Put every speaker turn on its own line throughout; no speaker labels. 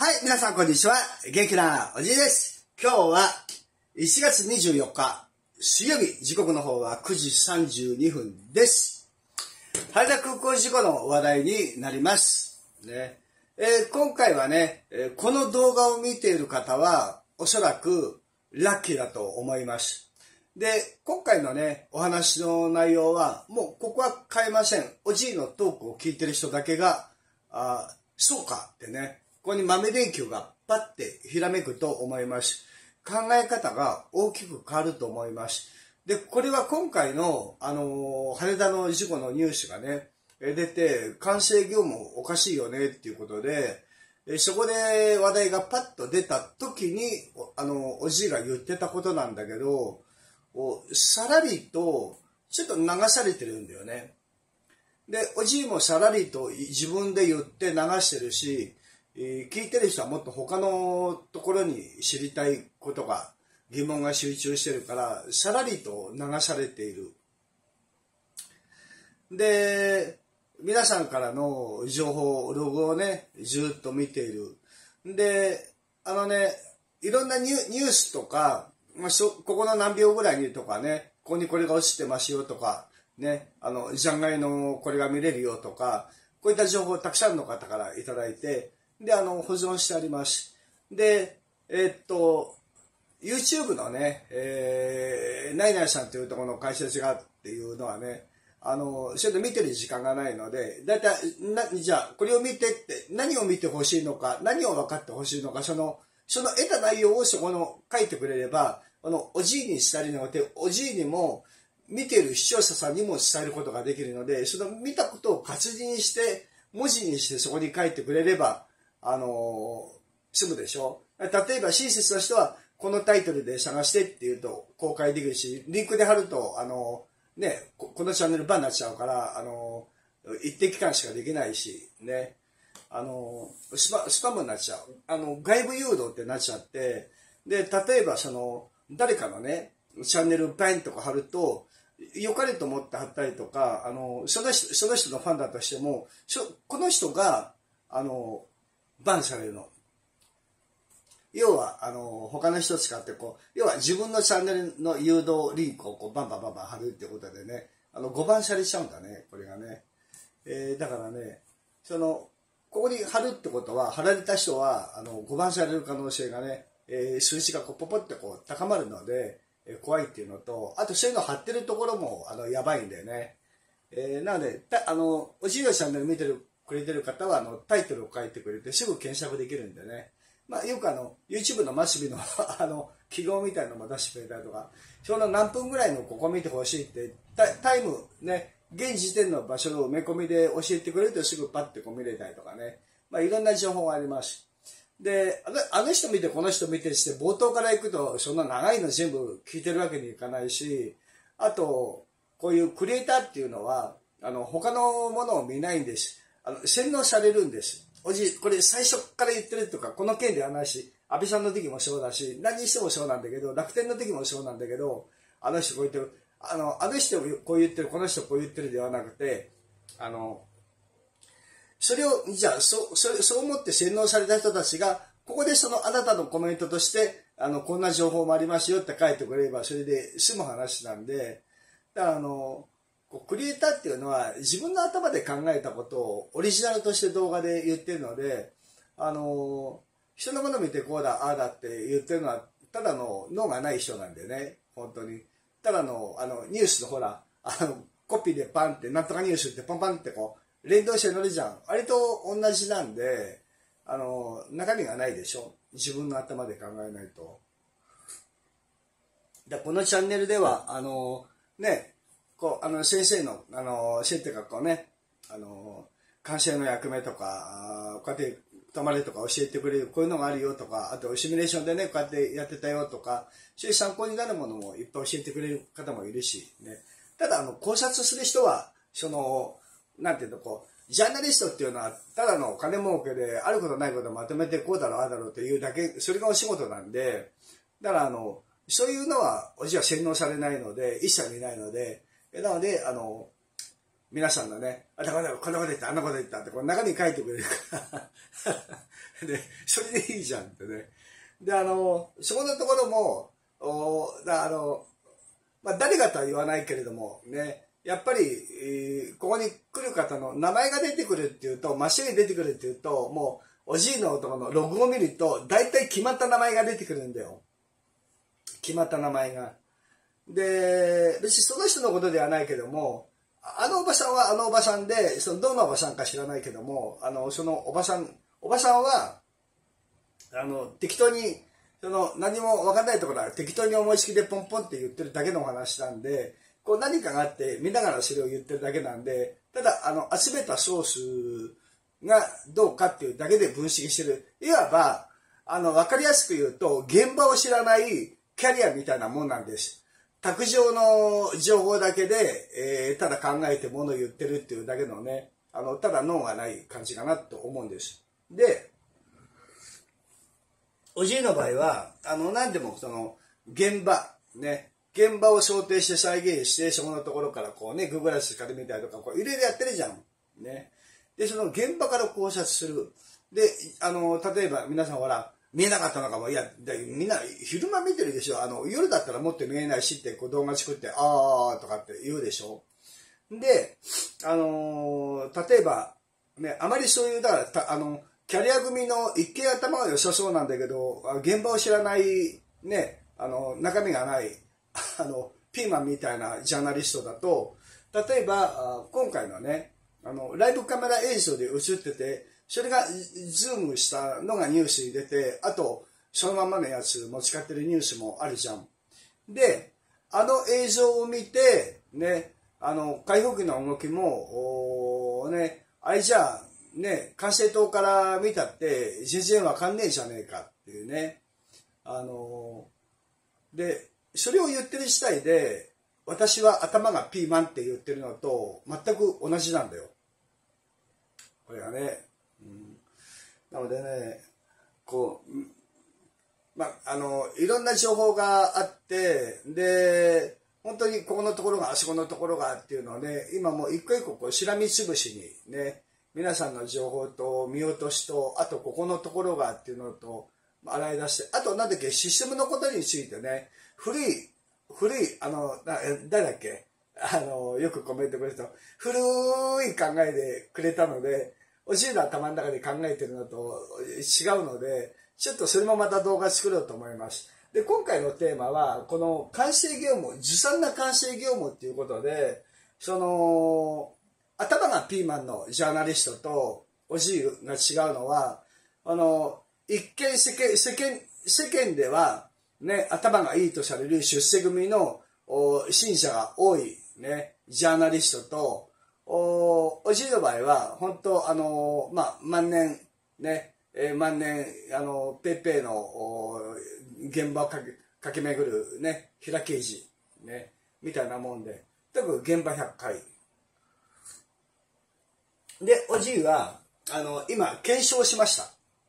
はい、皆さんこんにちは。元気なおじいです。今日は1月24日、水曜日、時刻の方は9時32分です。羽田空港事故の話題になります。ね今回はね、この動画を見ている方はおそらくラッキーだと思います。で、今回のね、お話の内容はもうここは変えません。おじいのトークを聞いてる人だけが、そうかってね、ここに豆電球がパッてひらめくと思います。考え方が大きく変わると思います。で、これは今回の、羽田の事故のニュースがね、出て、管制業務おかしいよねっていうことで、そこで話題がパッと出た時に、おじいが言ってたことなんだけど、さらりとちょっと流されてるんだよね。で、おじいもさらりと自分で言って流してるし、聞いてる人はもっと他のところに知りたいことが、疑問が集中してるから、さらりと流されている。で、皆さんからの情報、ログをね、ずっと見ている。で、いろんなニュースとか、ここの何秒ぐらいにとかね、ここにこれが落ちてますよとか、ね、ジャンガイのこれが見れるよとか、こういった情報をたくさんの方からいただいて、で、保存してあります。で、YouTube のね、ナイナイさんというところの解説がっていうのはね、ちょっと見てる時間がないので、だいたい、じゃあ、これを見てって、何を見てほしいのか、何を分かってほしいのか、その得た内容をそこの書いてくれれば、おじいに伝えるので、おじいにも、見ている視聴者さんにも伝えることができるので、その見たことを活字にして、文字にしてそこに書いてくれれば、済むでしょ。例えば親切な人は、このタイトルで探してって言うと公開できるし、リンクで貼ると、このチャンネルバンになっちゃうから、一定期間しかできないし、ね。スパムになっちゃう。外部誘導ってなっちゃって、で、例えば誰かのね、チャンネルバンとか貼ると、良かれと思って貼ったりとか、その人のファンだとしても、この人が、バンされるの。要は、他の人使って要は自分のチャンネルの誘導リンクをバンバン貼るってことでね、5番されちゃうんだね、これがね。だからね、ここに貼るってことは、貼られた人は、5番される可能性がね、数字がポポって高まるので、怖いっていうのと、あとそういうの貼ってるところも、やばいんだよね。なので、おじいのチャンネル見てくれてる方は、タイトルを書いてくれて、すぐ検索できるんでね。よくYouTube のマシビの記号みたいなのも出してくれたりとか、その何分ぐらいのここ見てほしいって、タイムね、現時点の場所の埋め込みで教えてくれるとすぐパッて見れたりとかね。いろんな情報があります。で、あの人見てこの人見てして冒頭から行くとそんな長いの全部聞いてるわけにいかないし、あと、こういうクリエイターっていうのは、他のものを見ないんです。洗脳されるんです。おじい、これ最初から言ってるとか、この件ではないし、安倍さんの時もそうだし、何にしてもそうなんだけど、楽天の時もそうなんだけど、あの人こう言ってる、あの人こう言ってる、この人こう言ってるではなくて、それを、じゃあ、そう思って洗脳された人たちが、ここであなたのコメントとして、こんな情報もありますよって書いてくれれば、それで済む話なんで、だからクリエイターっていうのは自分の頭で考えたことをオリジナルとして動画で言ってるので、人のものを見てこうだ、ああだって言ってるのは、ただの脳がない人なんでね、本当に。ただの、ニュースのほら、コピーでパンって、なんとかニュースってパンパンって連動して載るじゃん。あれと同じなんで、中身がないでしょ。自分の頭で考えないと。このチャンネルでは、先生の、先生が監視の役目とか、こうやって泊まれとか教えてくれる、こういうのがあるよとか、あとシミュレーションでね、こうやってやってたよとか、そういう参考になるものもいっぱい教えてくれる方もいるし、ね。ただ、考察する人は、なんていうの、ジャーナリストっていうのは、ただの金儲けで、あることないことをまとめて、こうだろう、ああだろうというだけ、それがお仕事なんで、だからそういうのは、おじは洗脳されないので、一切見ないので、なので、皆さんのね、こんなこと言った、あんなこと言ったって、中身書いてくれるからで、それでいいじゃんってね。で、そこのところも、まあ、誰かとは言わないけれども、ね、やっぱり、ここに来る方の名前が出てくるっていうと、真っ白に出てくるっていうと、もう、おじいの男のログを見ると、大体決まった名前が出てくるんだよ。決まった名前が。で、別にその人のことではないけども、あのおばさんはあのおばさんで、どんなおばさんか知らないけども、そのおばさんは、適当に、何も分かんないところは適当に思いつきでポンポンって言ってるだけのお話なんで、こう何かがあって見ながらそれを言ってるだけなんで、ただ、集めたソースがどうかっていうだけで分析してる。いわば、分かりやすく言うと、現場を知らないキャリアみたいなもんなんです。卓上の情報だけで、ただ考えてものを言ってるっていうだけのね、ただ脳がない感じかなと思うんです。で、おじいの場合は、何でも現場、ね、現場を想定して再現して、そこのところからこうね、ググラスから見たりとか、こういろいろやってるじゃん。ね。で、その現場から考察する。で、例えば皆さんほら、見えなかったのかも、いや、みんな昼間見てるでしょ。夜だったらもっと見えないしってこう動画作って、あーとかって言うでしょ。で、例えば、ね、あまりそういう、だから、キャリア組の一見頭が良さそうなんだけど、現場を知らない、ね、中身がない、ピーマンみたいなジャーナリストだと、例えば、今回のね、ライブカメラ映像で映ってて、それがズームしたのがニュースに出て、あと、そのままのやつも使ってるニュースもあるじゃん。で、映像を見て、ね、解放機の動きも、ね、あれじゃあ、ね、管制塔から見たって全然わかんねえじゃねえかっていうね。で、それを言ってる自体で、私は頭がピーマンって言ってるのと全く同じなんだよ。これはね。なのでね、こう、まあ、いろんな情報があって、で、本当にここのところが、あそこのところがっていうのをね、今もう一個一個こうしらみつぶしにね、皆さんの情報と見落としと、あとここのところがっていうのと洗い出して、あとなんだっけ、システムのことについてね、古い、誰だっけ、よくコメントくれた、古い考えでくれたので、おじいの頭の中で考えてるのと違うので、ちょっとそれもまた動画作ろうと思います。で、今回のテーマは、この完成業務、ずさんな完成業務っていうことで、頭がピーマンのジャーナリストとおじいが違うのは、一見世間では、ね、頭がいいとされる出世組の信者が多い、ね、ジャーナリストと、おじいの場合は、本当、まあ、万年、ね、万年、ペーペーの現場を駆け巡る、ね、平刑事、ね、みたいなもんで、多分現場100回。で、おじいは、今、検証しました。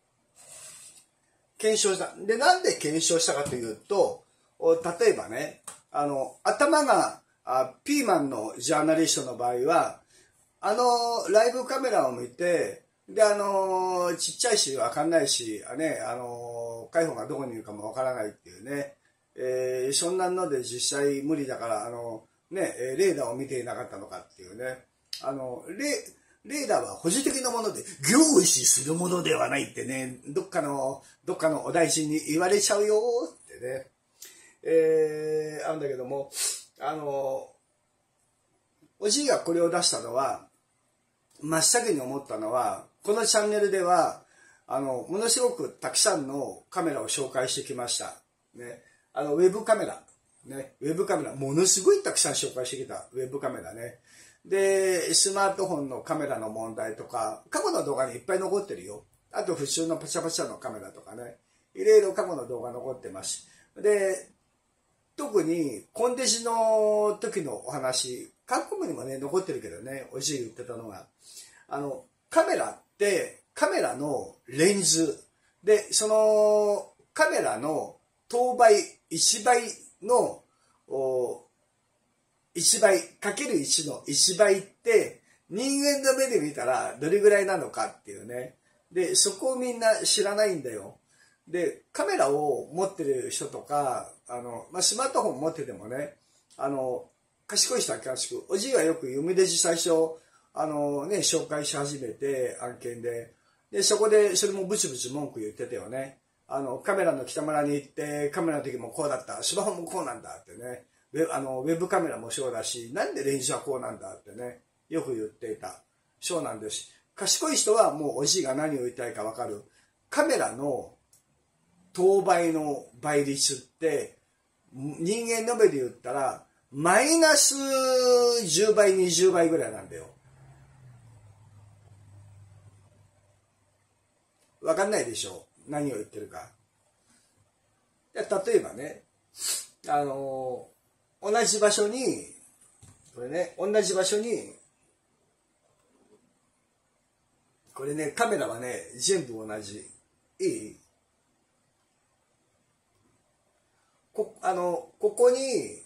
検証した。で、なんで検証したかというと、例えばね、頭がピーマンのジャーナリストの場合は、ライブカメラを見て、で、ちっちゃいし、わかんないし、ね、海保がどこにいるかもわからないっていうね、そんなので実際無理だから、ね、レーダーを見ていなかったのかっていうね、レーダーは保持的なもので、凝視するものではないってね、どっかのお大臣に言われちゃうよってね、あるんだけども、おじいがこれを出したのは、真っ先に思ったのは、このチャンネルでは、ものすごくたくさんのカメラを紹介してきました。ね、ウェブカメラ。ね、ウェブカメラ、ものすごいたくさん紹介してきたウェブカメラね。で、スマートフォンのカメラの問題とか、過去の動画にいっぱい残ってるよ。あと普通のパチャパチャのカメラとかね。いろいろ過去の動画残ってます。で、特にコンデジの時のお話、韓国にもね、残ってるけどね、おじい言ってたのが、カメラって、カメラのレンズで、そのカメラの等倍、1倍の、1倍かける1の1倍って人間の目で見たらどれぐらいなのかっていうね。 で、そこをみんな知らないんだよ。で、カメラを持ってる人とか、スマートフォン持っててもね、賢い人は賢く、おじいはよく夢デジ最初、紹介し始めて、案件で、で、そこで、それもブチブチ文句言ってたよね。カメラの北村に行って、カメラの時もこうだった、スマホもこうなんだってね、ウェブカメラもそうだし、なんでレンズはこうなんだってね、よく言っていた。そうなんです。賢い人はもうおじいが何を言いたいかわかる。カメラの等倍の倍率って、人間の目で言ったら、マイナス10倍、20倍ぐらいなんだよ。わかんないでしょ、何を言ってるか。例えばね、同じ場所に、これね、同じ場所に、これね、カメラはね、全部同じ。いい？ここに、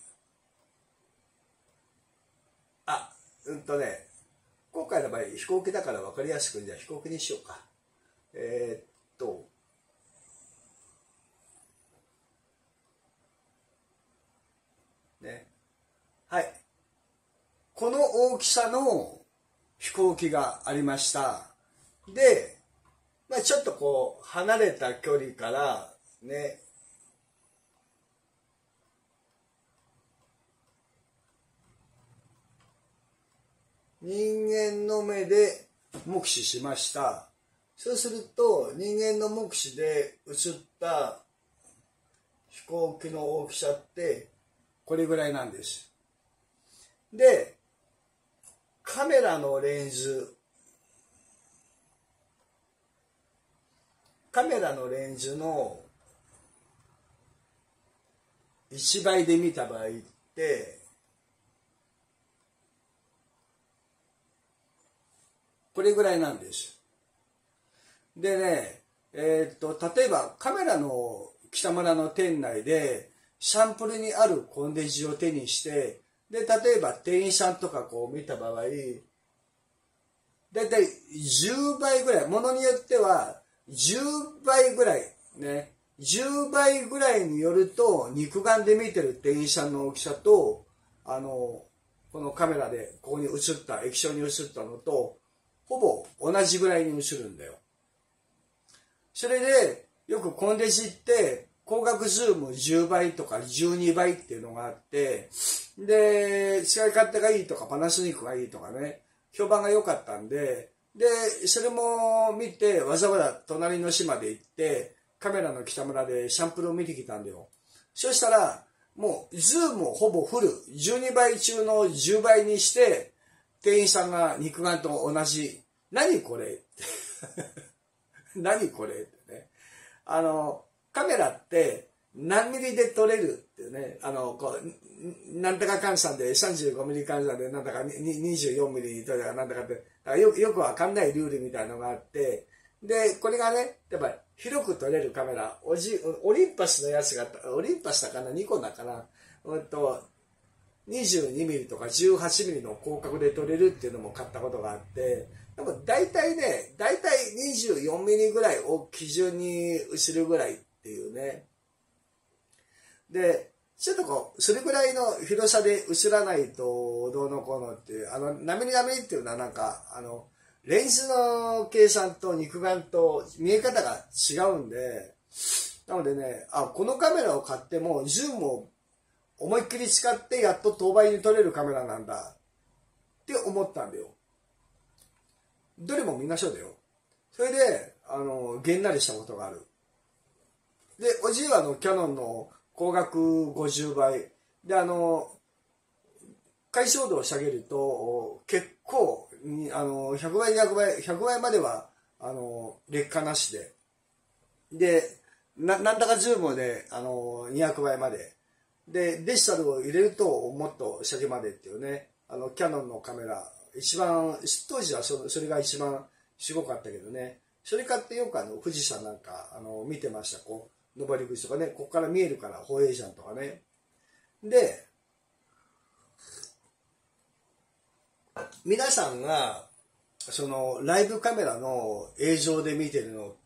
今回の場合飛行機だから分かりやすく、じゃあ飛行機にしようか。ね。はい。この大きさの飛行機がありました。で、ちょっとこう、離れた距離から、ね、人間の目で目視しました。そうすると、人間の目視で映った飛行機の大きさって、これぐらいなんです。で、カメラのレンズの1倍で見た場合って、これぐらいなんです。でね、例えばカメラの北村の店内でサンプルにあるコンデジを手にして、で、例えば店員さんとかこう見た場合、だいたい10倍ぐらい、ものによっては10倍ぐらい、ね、10倍ぐらいによると、肉眼で見てる店員さんの大きさと、このカメラでここに映った、液晶に映ったのと、ほぼ同じぐらいに映るんだよ。それで、よくコンデジって、光学ズーム10倍とか12倍っていうのがあって、で、使い勝手がいいとかパナソニックがいいとかね、評判が良かったんで、で、それも見て、わざわざ隣の島で行って、カメラの北村でサンプルを見てきたんだよ。そしたら、もう、ズームをほぼフル、12倍中の10倍にして、店員さんが肉眼と同じ。何これ何これってね。カメラって何ミリで撮れるっていうね。なんとか換算で35ミリ換算でなんだか24ミリに撮れたらなんだかって、よくわかんないルールみたいのがあって、で、これがね、やっぱり広く撮れるカメラ、オリンパスのやつが、オリンパスだかな、ニコンだかな、22ミリとか18ミリの広角で撮れるっていうのも買ったことがあって、でも大体24ミリぐらいを基準に映るぐらいっていうね。で、ちょっとこう、それぐらいの広さで映らないとどうのこうのっていう、何ミリ何ミリっていうのはなんか、レンズの計算と肉眼と見え方が違うんで、なのでね、このカメラを買っても、ズームを思いっきり使ってやっと等倍に撮れるカメラなんだって思ったんだよ。どれもみんなそうだよ。それで、げんなりしたことがある。で、おじいはキヤノンの光学50倍。で、解像度を下げると、結構、100倍、100倍までは、劣化なしで。で、なんだかズームで、200倍まで。で、デジタルを入れると、もっと先までっていうね、キヤノンのカメラ、一番、当時はそれが一番すごかったけどね、それ買ってよく富士山なんか、見てました。こう、登り口とかね、ここから見えるから、宝永山とかね。で、皆さんが、 そのライブカメラの映像で見てるのって、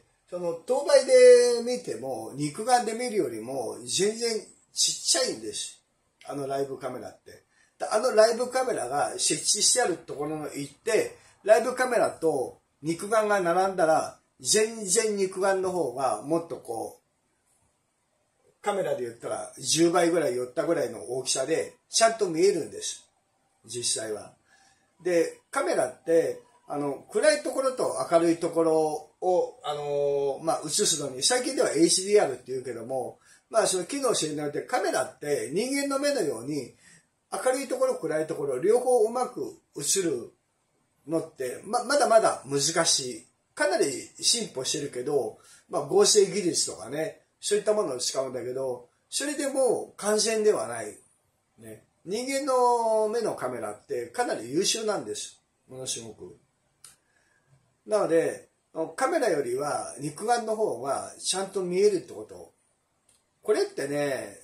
その当倍で見ても肉眼で見るよりも全然ちっちゃいんです。あのライブカメラって。あのライブカメラが設置してあるところに行って、ライブカメラと肉眼が並んだら、全然肉眼の方がもっとこう、カメラで言ったら10倍ぐらい寄ったぐらいの大きさで、ちゃんと見えるんです。実際は。で、カメラって、暗いところと明るいところを、映すのに、最近では HDR って言うけども、その機能性によってカメラって人間の目のように、明るいところ、暗いところ、両方うまく映るのって、まだまだ難しい。かなり進歩してるけど、合成技術とかね、そういったものを使うんだけど、それでも完全ではない。ね。人間の目のカメラってかなり優秀なんです。ものすごく。なので、カメラよりは肉眼の方がちゃんと見えるってこと。これってね、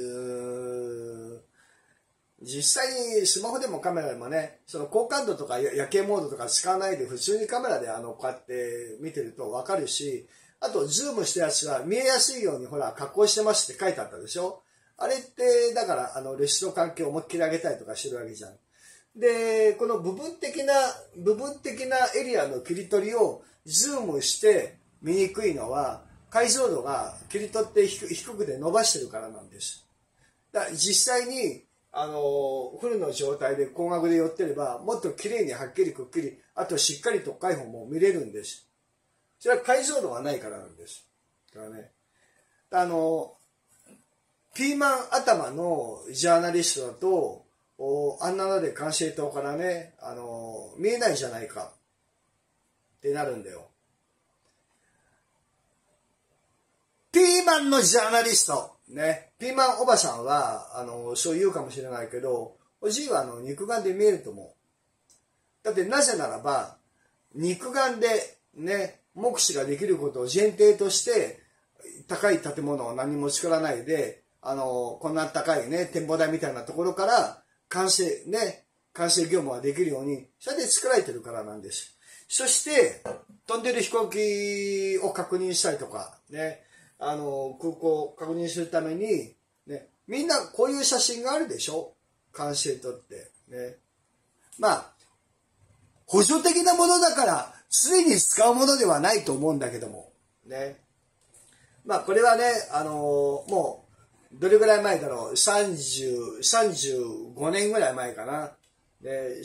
実際にスマホでもカメラでもね、その高感度とか夜景モードとか使わないで普通にカメラでこうやって見てるとわかるし、あとズームしたやつは見えやすいようにほら加工してますって書いてあったでしょ。あれってだからレスト環境を思いっきり上げたりとかしてるわけじゃん。で、この部分的なエリアの切り取りをズームして見にくいのは解像度が切り取って低くで伸ばしてるからなんです。だから実際にフルの状態で光学で寄ってればもっと綺麗にはっきりくっきり、あとしっかりと深い方も見れるんです。それは解像度がないからなんです。だからね、ピーマン頭のジャーナリストだとあんなので管制塔からね、見えないじゃないかってなるんだよ。ピーマンのジャーナリストね、ピーマンおばさんはそう言うかもしれないけど、おじいは肉眼で見えると思う。だってなぜならば肉眼でね、目視ができることを前提として高い建物を何も作らないで、こんな高いね展望台みたいなところから完成業務ができるようにそれで作られてるからなんです。そして飛んでる飛行機を確認したりとかね、空港を確認するために、ね、みんなこういう写真があるでしょ、管制塔ってね。補助的なものだから常に使うものではないと思うんだけどもね。これはね、もうどれぐらい前だろう、35年ぐらい前かな。で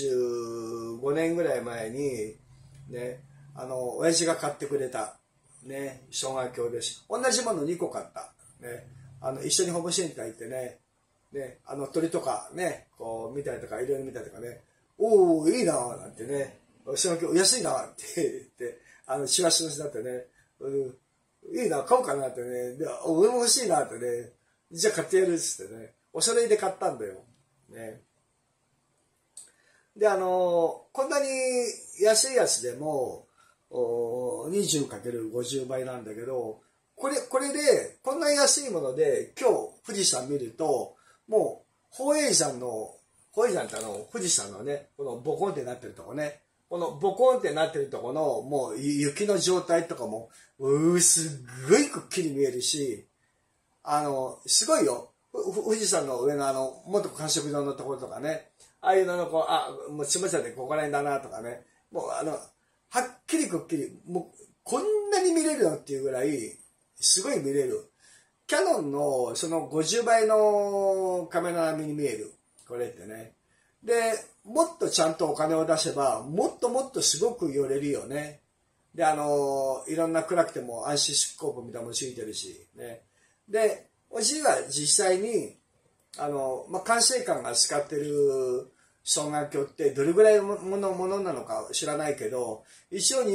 35年ぐらい前にね、親父が買ってくれたね、双眼鏡です。同じもの2個買った。ね、一緒にホームセンター行ってね、鳥とかね、こう見たりとか、いろいろ見たりとかね、おー、いいなーなんてね、双眼鏡安いなーって言って、しわしわしだってね、いいな、買おうかなってね、で、俺も欲しいなってね、じゃあ買ってやるっつってね、おそろいで買ったんだよ。ね。で、こんなに安いやつでも、20×50 倍なんだけど、これで、こんな安いもので、今日富士山見ると、もう、宝永山って富士山のね、このボコンってなってるとこね、このボコンってなってるとこの、もう雪の状態とかも、すっごいくっきり見えるし、すごいよ。富士山の上の元観測場のところとかね、ああいうのこう、もう下茶でここら辺だなとかね、もうはっきりくっきり、もうこんなに見れるのっていうぐらい、すごい見れる。キャノンのその50倍のカメラ並みに見える。これってね。で、もっとちゃんとお金を出せば、もっとすごく寄れるよね。で、いろんな暗くても暗視スコープみたいなのもついてるし、ね。で、おじいは実際に、管制官が使ってる双眼鏡ってどれぐらいのものなのか知らないけど、一応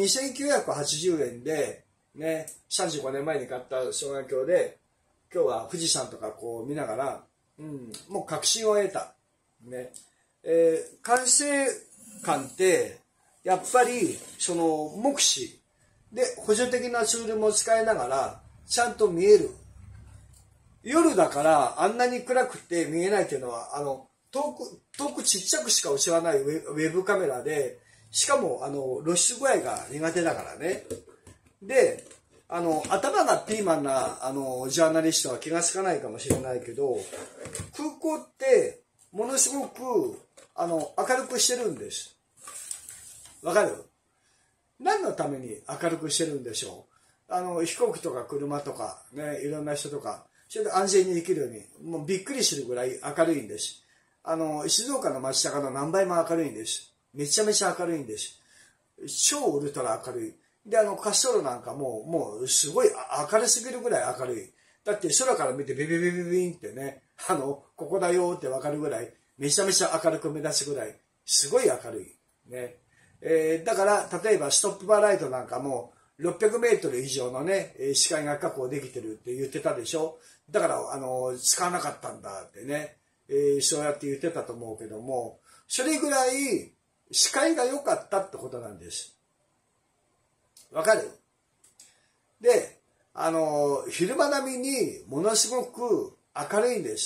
2980円で、ね、35年前に買った双眼鏡で、今日は富士山とかこう見ながら、もう確信を得た。ね。管制官って、やっぱり、その、目視で補助的なツールも使いながら、ちゃんと見える。夜だからあんなに暗くて見えないっていうのは、遠くちっちゃくしか映らないウェブカメラで、 しかも、露出具合が苦手だからね。で、頭がピーマンな、ジャーナリストは気がつかないかもしれないけど、空港って、ものすごく、明るくしてるんです。わかる？何のために明るくしてるんでしょう？飛行機とか車とか、ね、いろんな人とか、それで安全にできるように、もうびっくりするぐらい明るいんです。静岡の街中の何倍も明るいんです。めちゃめちゃ明るいんです。超ウルトラ明るい。で、滑走路なんかもうすごい明るすぎるぐらい明るい。だって空から見てビビビビビンってね、ここだよってわかるぐらい、めちゃめちゃ明るく目立つぐらい、すごい明るい。ね。だから、例えばストップバーライトなんかも、600メートル以上のね、視界が確保できてるって言ってたでしょ。だから、使わなかったんだってね、そうやって言ってたと思うけども、それぐらい視界が良かったってことなんです。わかる？で、昼間並みにものすごく明るいんです。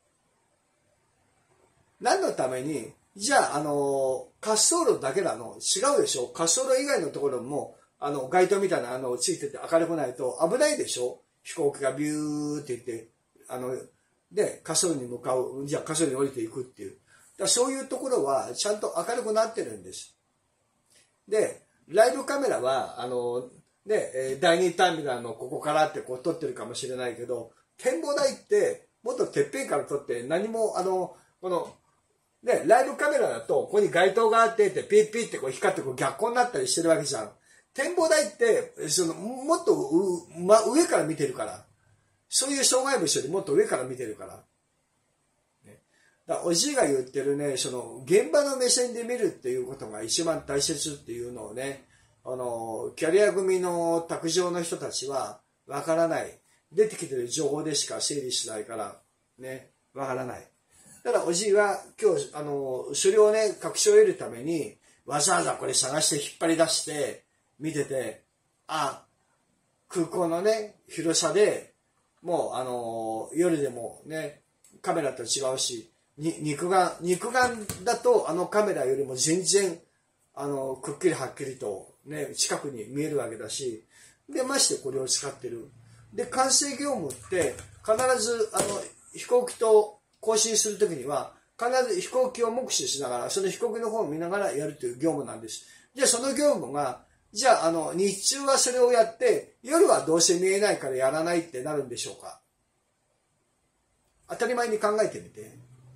何のために？じゃあ、滑走路だけなの？違うでしょ？滑走路以外のところも、街灯みたいなついてて明るくないと危ないでしょ？飛行機がビューって言って、で、滑走路に向かう、じゃあ滑走路に降りていくっていう。だからそういうところはちゃんと明るくなってるんです。で、ライブカメラは、第2ターミナルのここからってこう撮ってるかもしれないけど、展望台ってもっとてっぺんから撮って何も、で、ライブカメラだと、ここに街灯があってピッピッってこう光ってこう逆光になったりしてるわけじゃん。展望台って、もっと上から見てるから。そういう障害物よりもっと上から見てるから。ね、だからおじいが言ってるね、現場の目線で見るっていうことが一番大切っていうのをね、キャリア組の卓上の人たちはわからない。出てきてる情報でしか整理しないから、ね、わからない。だからおじいは今日、それをね、確証を得るために、わざわざこれ探して引っ張り出して、見てて、空港のね、広さで、もう、夜でもね、カメラと違うし、肉眼だとカメラよりも全然、くっきりはっきりとね、近くに見えるわけだし、で、ましてこれを使ってる。で、管制業務って、必ず、飛行機と交信するときには、必ず飛行機を目視しながら、その飛行機の方を見ながらやるという業務なんです。じゃあその業務が、じゃあ、日中はそれをやって、夜はどうせ見えないからやらないってなるんでしょうか？当たり前に考えてみて。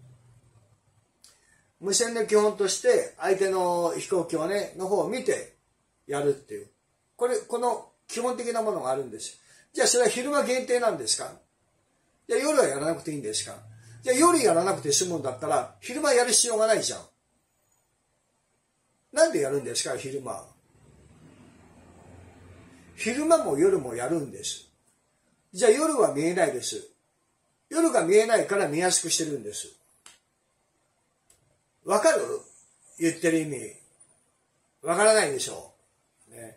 無線の基本として、相手の飛行機をね、の方を見てやるっていう。この基本的なものがあるんです。じゃあそれは昼間限定なんですか？じゃあ夜はやらなくていいんですか？じゃあ夜やらなくて済むんだったら、昼間やる必要がないじゃん。なんでやるんですか、昼間？昼間も夜もやるんです。じゃあ夜は見えないです。夜が見えないから見やすくしてるんです。わかる？言ってる意味。わからないでしょう。ね、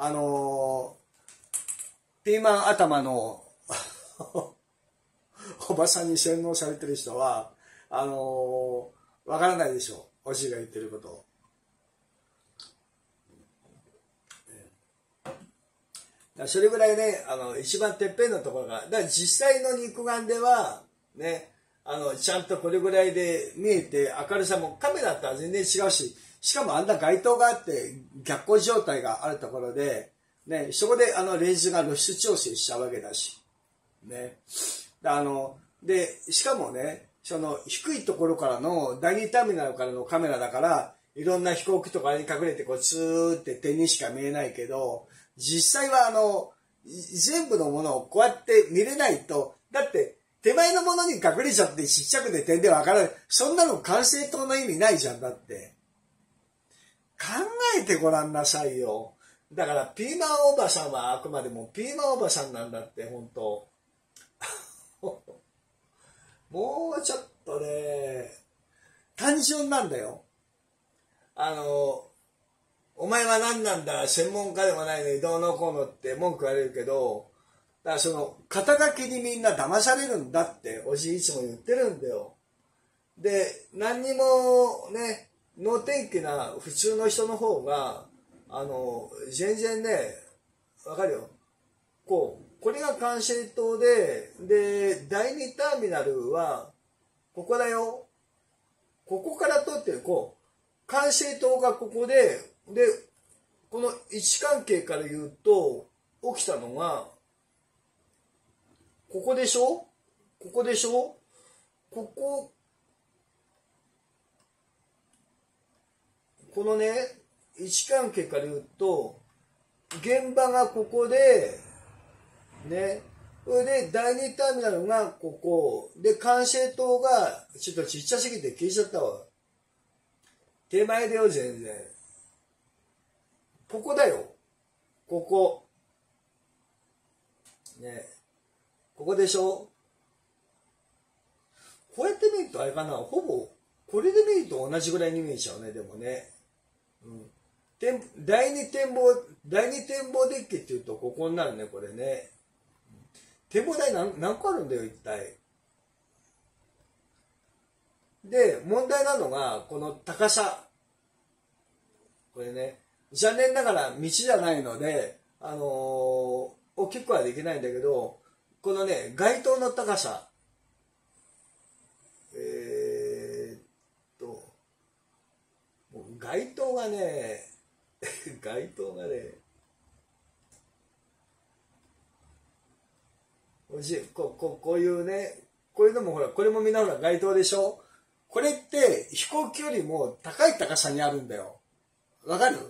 ピーマン頭のおばさんに洗脳されてる人は、わからないでしょう。おじいが言ってることを。それぐらいね、一番てっぺんのところが、だから実際の肉眼では、ね、ちゃんとこれぐらいで見えて、明るさもカメラとは全然違うし、しかもあんな街灯があって逆光状態があるところで、ね、そこでレンズが露出調整しちゃうわけだし、ね。で、しかもね、低いところからの、第2ターミナルからのカメラだから、いろんな飛行機とかに隠れてこう、ツーって点にしか見えないけど、実際は全部のものをこうやって見れないと、だって手前のものに隠れちゃってちっちゃくて点でわからない。そんなの管制塔の意味ないじゃん、だって。考えてごらんなさいよ。だからピーマンおばさんはあくまでもピーマンおばさんなんだって、本当もうちょっとね、単純なんだよ。お前は何なんだ、専門家でもないのにどうのこうのって文句言われるけど、だから肩書きにみんな騙されるんだって、おじいいつも言ってるんだよ。で、何にもね、 能天気な普通の人の方が、全然ね、わかるよ。これが管制塔で、第2ターミナルは、ここだよ。ここから取ってる、管制塔がここで、この位置関係から言うと、起きたのが、ここでしょこのね、位置関係から言うと、現場がここで、ね、それで第2ターミナルがここ、で、管制塔がちょっとちっちゃすぎて消えちゃったわ。手前だよ、全然。ここだよ。ここ。ね。ここでしょ？こうやって見るとあれかな、ほぼ、これで見ると同じぐらいに見えちゃうね、でもね。うん。第二展望デッキっていうとここになるね、これね。展望台何個あるんだよ、一体。で、問題なのが、この高さ。これね、残念ながら道じゃないので、大きくはできないんだけど、このね、街灯の高さ。もう街灯がね、こういうね、こういうのもほら、これもみんなほら街灯でしょ？これって飛行機よりも高い高さにあるんだよ。わかる？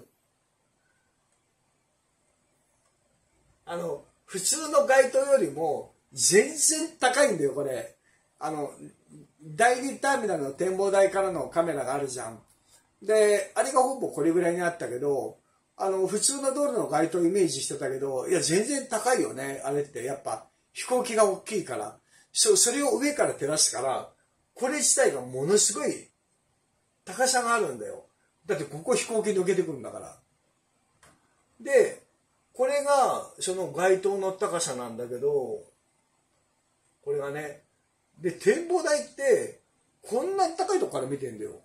普通の街灯よりも全然高いんだよ、これ。第2ターミナルの展望台からのカメラがあるじゃん。で、あれがほぼこれぐらいにあったけど、普通の道路の街灯をイメージしてたけど、いや、全然高いよね、あれって。やっぱ、飛行機が大きいから。それを上から照らすから、これ自体がものすごい高さがあるんだよ。だってここ飛行機抜けてくるんだから。で、これがその街灯の高さなんだけど、これがね、で、展望台ってこんなに高いとこから見てんだよ。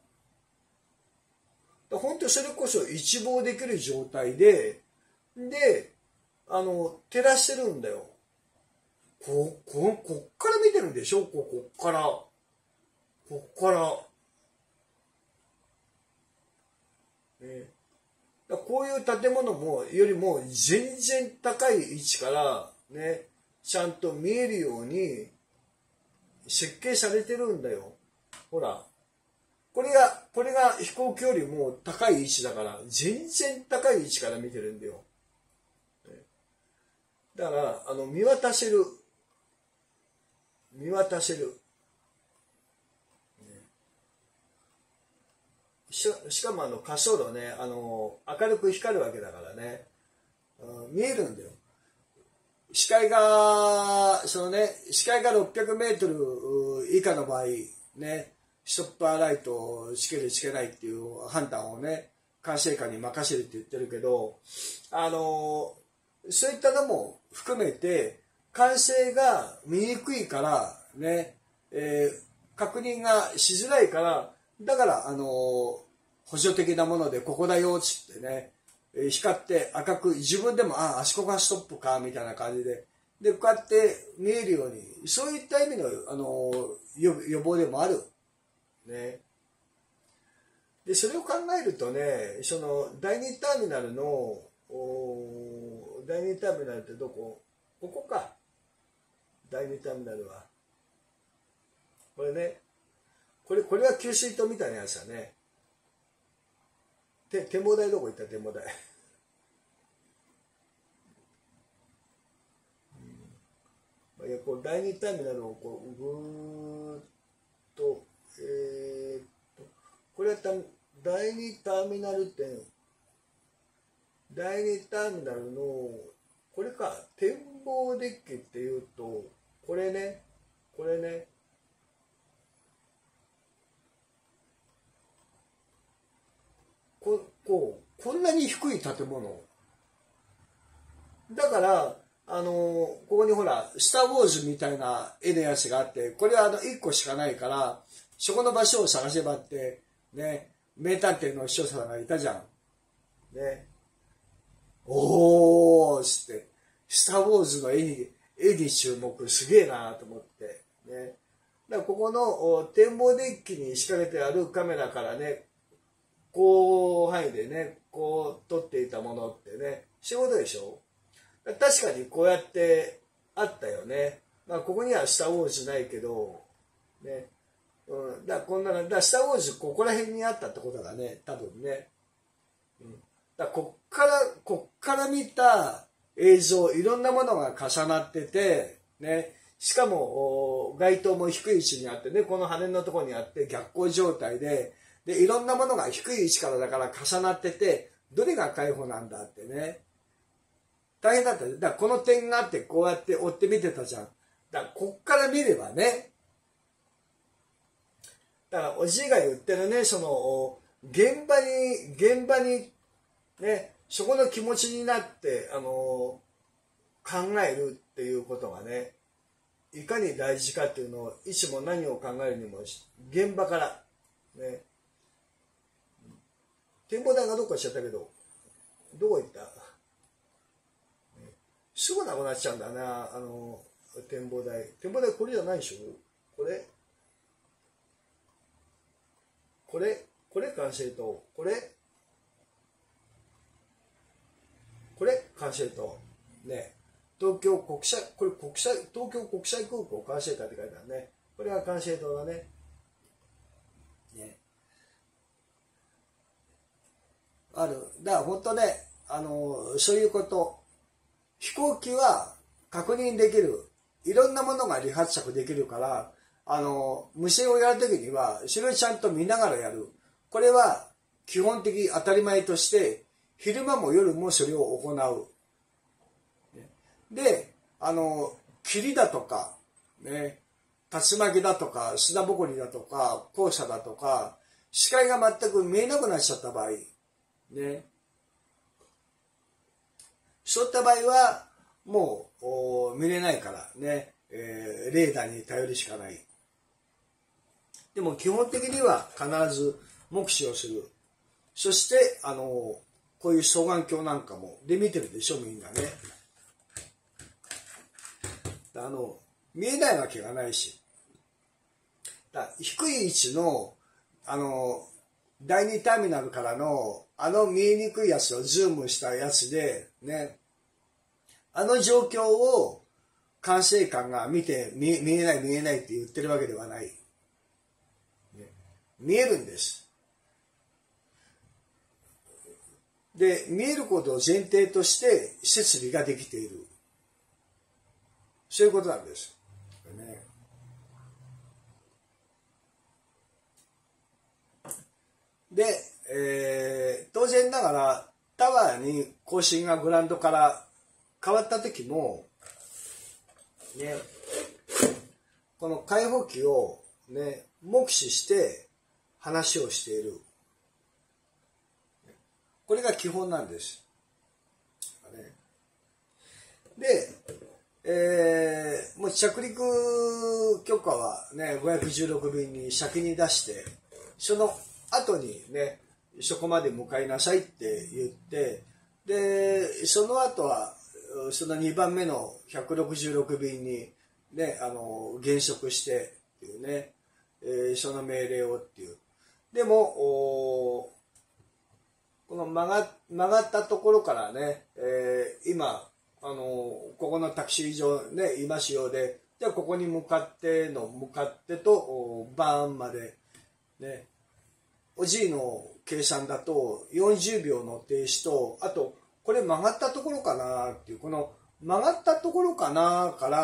本当にそれこそ一望できる状態で、照らしてるんだよ。こっから見てるんでしょ？こっから。ね、こういう建物よりも全然高い位置からね、ちゃんと見えるように設計されてるんだよ。ほら。これが飛行機よりも高い位置だから、全然高い位置から見てるんだよ。だから、見渡せる。しかも滑走路ね、明るく光るわけだからね、見えるんだよ。視界が600メートル以下の場合、ね、ストッパーライトをつけるつけないっていう判断をね、管制官に任せるって言ってるけど、そういったのも含めて、管制が見にくいからね、確認がしづらいから、だから、補助的なもので、ここだよ、つってね、光って赤く、自分でも、あそこがストップか、みたいな感じで、こうやって見えるように、そういった意味の、予防でもある。ね。で、それを考えるとね、その、第2ターミナルってどこ？ここか。第2ターミナルは。これね。これは給水塔みたいなやつだね。展望台どこ行った？展望台。こう第2ターミナルをこうぐーっと、これは第2ターミナル店、第2ターミナルのこれか、展望デッキっていうと、これね、こんなに低い建物だから、ここにほら、スター・ウォーズみたいな絵のやつがあって、これは1個しかないから、そこの場所を探せばって、ね、 名探偵の秘書さんがいたじゃん。ね。おーっつって、スター・ウォーズの絵に注目、すげえなと思って。ね。だからここの展望デッキに仕掛けてあるカメラからね、広範囲でね、こう撮っていたものってね、仕事でしょ。確かにこうやってあったよね。まあここにはスター・ウォーズないけど、ね。だからこんなの、スター・ウォーズここら辺にあったってことだね、多分ね。だこっから見た映像、いろんなものが重なってて、ね。しかも街灯も低い位置にあってね、この羽のところにあって逆光状態で、いろんなものが低い位置からだから重なってて、どれが海保なんだってね。大変だった。だからこの点があってこうやって追って見てたじゃん。だからこっから見ればね。だからおじいが言ってるね、その現場にね、そこの気持ちになって考えるっていうことがね、いかに大事かっていうのをいつも何を考えるにも現場からね。展望台がどっかしちゃったけど、どこ行った？すぐなくなっちゃうんだな、展望台。展望台これじゃないでしょ？これ管制塔。これ管制塔。ね。東京国際空港管制塔って書いてあるね。これが管制塔だね。ね。だから本当ね、そういうこと。飛行機は確認できる。いろんなものが離発着できるから、無線をやるときには、それをちゃんと見ながらやる。これは基本的当たり前として、昼間も夜もそれを行う。で、霧だとか、ね、竜巻だとか、砂ぼこりだとか、黄砂だとか、視界が全く見えなくなっちゃった場合、ね。そういった場合は、もう見れないからね、レーダーに頼るしかない。でも基本的には必ず目視をする。そして、こういう双眼鏡なんかも、で見てるでしょ、みんなね。見えないわけがないし。低い位置の、第2ターミナルからの、見えにくいやつをズームしたやつで、ね、状況を管制官が見て、見えないって言ってるわけではない。ね、見えるんです。で、見えることを前提として設備ができている。そういうことなんです。ね、で、当然ながらタワーに更新がグラウンドから変わった時も、ね、この開放機を、ね、目視して話をしている。これが基本なんです。で、もう着陸許可はね、516便に先に出して、その後にね、そこまで向かいなさいって言って、で、その後は、その2番目の166便にね、減速してっていうね、その命令をっていう。でも、この曲がったところからね、今、ここのタクシー場ね、いますようで、じゃあここに向かってと、バーンまで、ね、おじいの計算だと40秒の停止と、あと、これ曲がったところかなっていう、この曲がったところかなから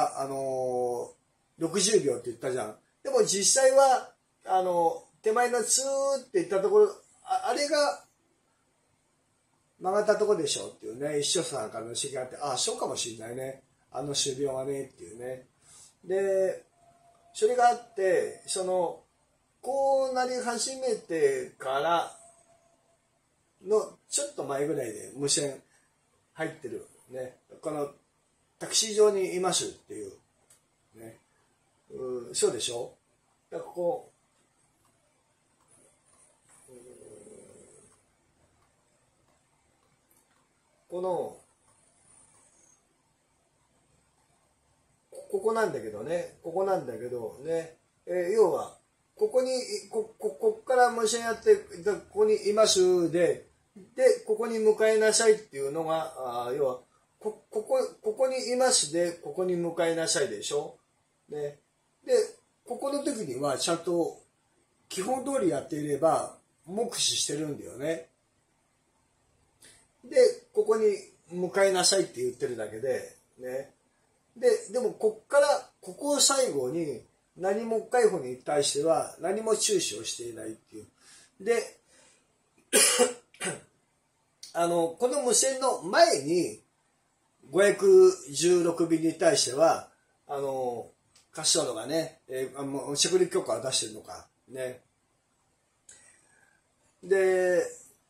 、60秒って言ったじゃん。でも実際は、手前のツーって言ったところ、あれが、曲がったとこでしょっていうね、一緒さんからの指摘があって、ああ、そうかもしれないね。数秒はね、っていうね。で、それがあって、こうなり始めてからのちょっと前ぐらいで無線入ってる。ね。このタクシー場にいますっていう。ね。そうでしょ？だからここ、 ここなんだけどね、要はこっから無線やってここにいますでここに向かいなさいっていうのが要はここにいますでここに向かいなさいでしょ。ね、でここの時にはちゃんと基本通りやっていれば目視してるんだよね。でここに向かいなさいって言ってるだけでね。でもここを最後に何も海保に対しては何も注視をしていないっていう。でこの無線の前に516便に対しては滑走路がね、着陸許可を出してるのかね。で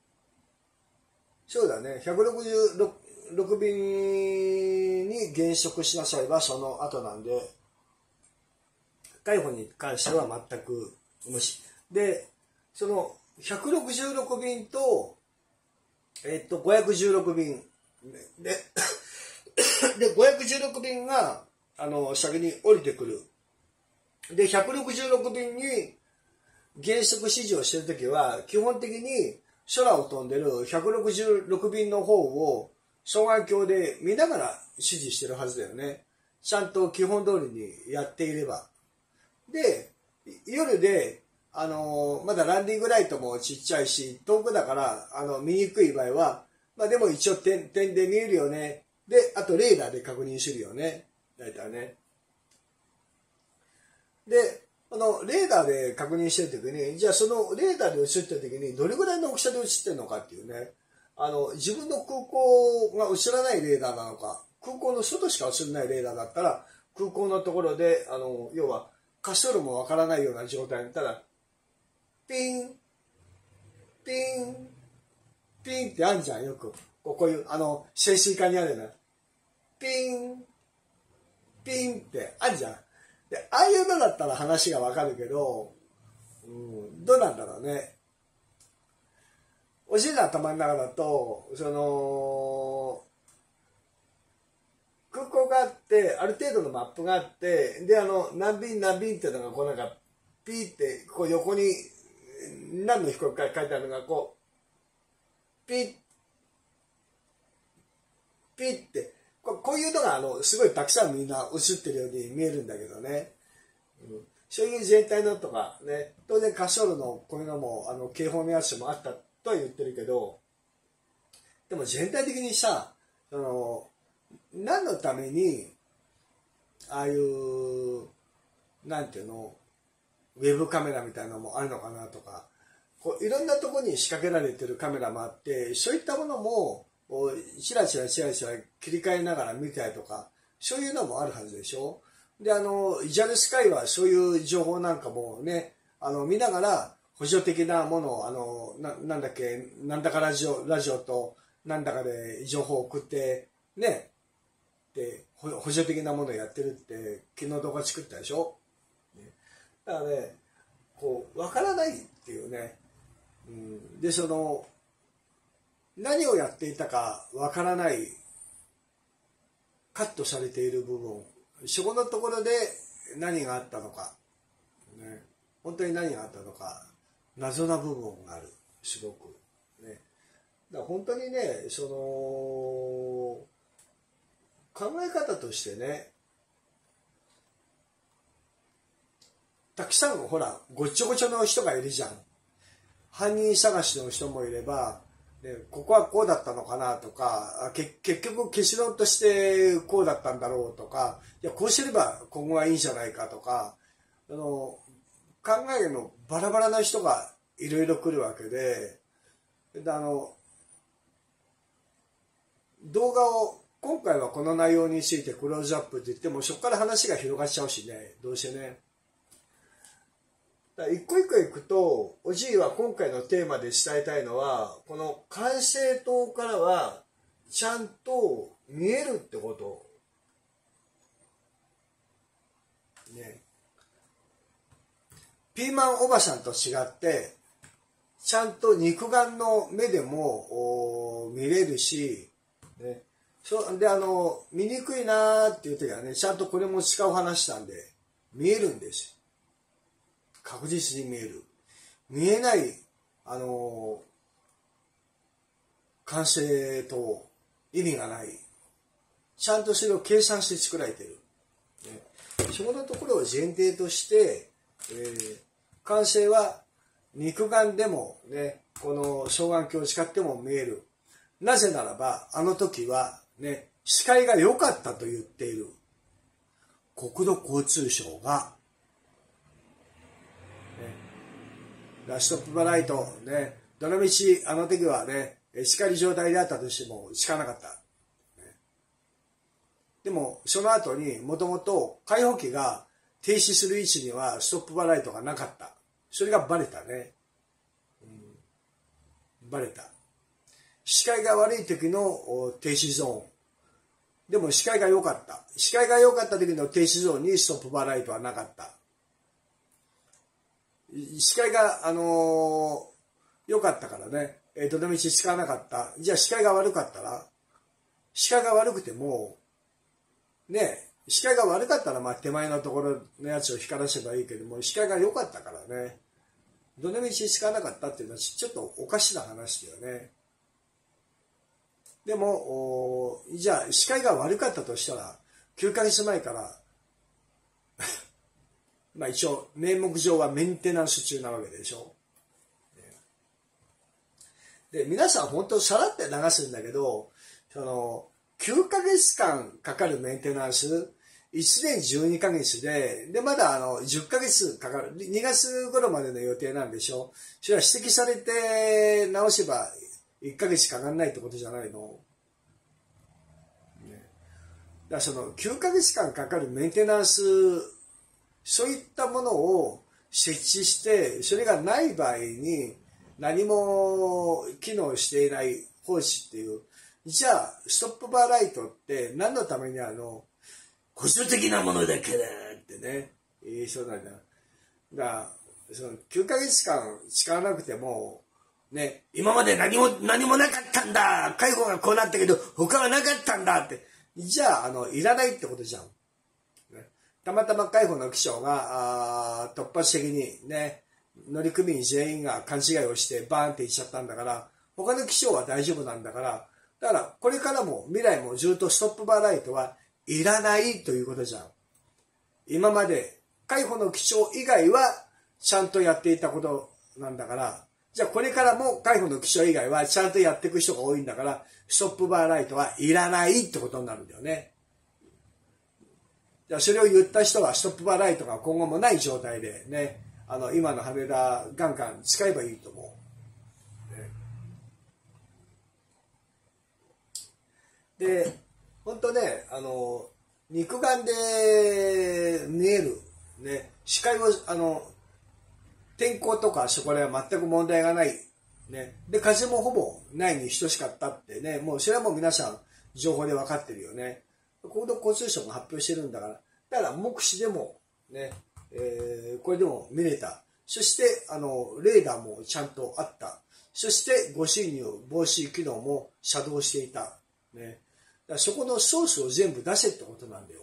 そうだね、166便に減速しなさいはその後なんで、海保に関しては全く無視。で、その166便と、516便で、516便が先に降りてくる。で、166便に減速指示をしているときは、基本的に空を飛んでる166便の方を双眼鏡で見ながら指示してるはずだよね。ちゃんと基本通りにやっていれば。で、夜で、まだランディングライトもちっちゃいし、遠くだから、見にくい場合は、まあでも一応点で見えるよね。で、あとレーダーで確認するよね。大体ね。で、レーダーで確認してるときに、じゃあそのレーダーで映ってるときにどれぐらいの大きさで映ってるのかっていうね、自分の空港が映らないレーダーなのか、空港の外しか映らないレーダーだったら、空港のところで、要は滑走路もわからないような状態になったら、ピン、ピン、ピンってあるじゃん、よく。こういう、潜水艦にあるような、ピン、ピンってあるじゃん。で、ああいうのだったら話がわかるけど、どうなんだろうね。おしいの頭の中だと、空港があって、ある程度のマップがあって、で、何便っていうのが、こうなんか、ピーって、こう横に、何の飛行機か書いてあるのが、こう、ピッ、ピッって、こういうのがすごいたくさんみんな映ってるように見えるんだけどね、そういう全体のとかね、当然滑走路のこういうのも警報のやつもあったとは言ってるけど、でも全体的にさ、何のためにああいうなんていうのウェブカメラみたいなのもあるのかなとか、こういろんなところに仕掛けられてるカメラもあって、そういったものもチラチラ切り替えながら見たりとか、そういうのもあるはずでしょ。で、JALスカイはそういう情報なんかもね、見ながら補助的なものを、なんだっけ、なんだかラジオとなんだかで情報を送って、ね、で、補助的なものをやってるって、昨日動画作ったでしょ。だからね、こう、わからないっていうね。で、何をやっていたかわからないカットされている部分、そこのところで何があったのか、ね、本当に何があったのか謎な部分がある、すごくね。だから本当にね、考え方としてね、たくさんほらごっちょごちょの人がいるじゃん。犯人探しの人もいれば、ね、ここはこうだったのかなとか、結局結論としてこうだったんだろうとか、いやこうすれば今後はいいんじゃないかとか、考えのバラバラな人がいろいろ来るわけで、動画を今回はこの内容についてクローズアップって言っても、そこから話が広がっちゃうしね、どうせね。一個一個いくと、おじいは今回のテーマで伝えたいのは、この管制塔からはちゃんと見えるってこと。ね。ピーマンおばさんと違って、ちゃんと肉眼の目でも見れるし、 で、見にくいなーっていう時はね、ちゃんとこれも鹿を話したんで、見えるんです。確実に見える。見えない、完成と意味がない。ちゃんとそれを計算して作られている。ね、そこのところを前提として、完成は肉眼でもね、この双眼鏡を使っても見える。なぜならば、あの時はね、視界が良かったと言っている国土交通省が、ね、ストップバライト、ね、どのみちあの時はね、光状態であったとしても敷かなかった。ね、でも、その後にもともと開放器が停止する位置にはストップバライトがなかった。それがバレたね。バレた。視界が悪い時の停止ゾーン。でも視界が良かった。視界が良かった時の停止ゾーンにストップバーライトはなかった。視界が、良かったからね、どの道使わなかった。じゃあ視界が悪かったら、視界が悪くても、ね、視界が悪かったら、まあ手前のところのやつを光らせばいいけども、視界が良かったからね、どの道使わなかったっていうのはちょっとおかしな話だよね。でも、じゃあ視界が悪かったとしたら、9ヶ月前からまあ一応名目上はメンテナンス中なわけでしょ。で、皆さん本当さらって流すんだけど、9ヶ月間かかるメンテナンス、1年12ヶ月で、まだ10ヶ月かかる、2月頃までの予定なんでしょ。それは指摘されて直せば1ヶ月かかんないってことじゃないの。だからその9ヶ月間かかるメンテナンス、そういったものを設置して、それがない場合に何も機能していない放置っていう。じゃあ、ストップバーライトって何のために補助的なものだけだってね、言いそうなんだ。だから、その9ヶ月間使わなくても、ね、今まで何もなかったんだ、介護がこうなったけど、他はなかったんだって、じゃあ、いらないってことじゃん。ね、たまたま介護の機長が、突発的にね、乗組員全員が勘違いをしてバーンって行っちゃったんだから、他の機長は大丈夫なんだから、だからこれからも未来もずっとストップバーライトはいらないということじゃん。今まで海保の機長以外はちゃんとやっていたことなんだから、じゃあこれからも海保の機長以外はちゃんとやっていく人が多いんだから、ストップバーライトはいらないってことになるんだよね。じゃあそれを言った人はストップバーライトが今後もない状態でね、今の羽田ガンガン使えばいいと思う。で、本当ね、肉眼で見える、ね、視界を、天候とかそこでは全く問題がない。ね、で、風もほぼないに等しかったってね、もうそれはもう皆さん情報で分かってるよね。国土交通省が発表してるんだから、だから目視でもね、これでも見れた。そして、レーダーもちゃんとあった。そして、誤進入防止機能も作動していた。ね。だからそこのソースを全部出せってことなんだよ。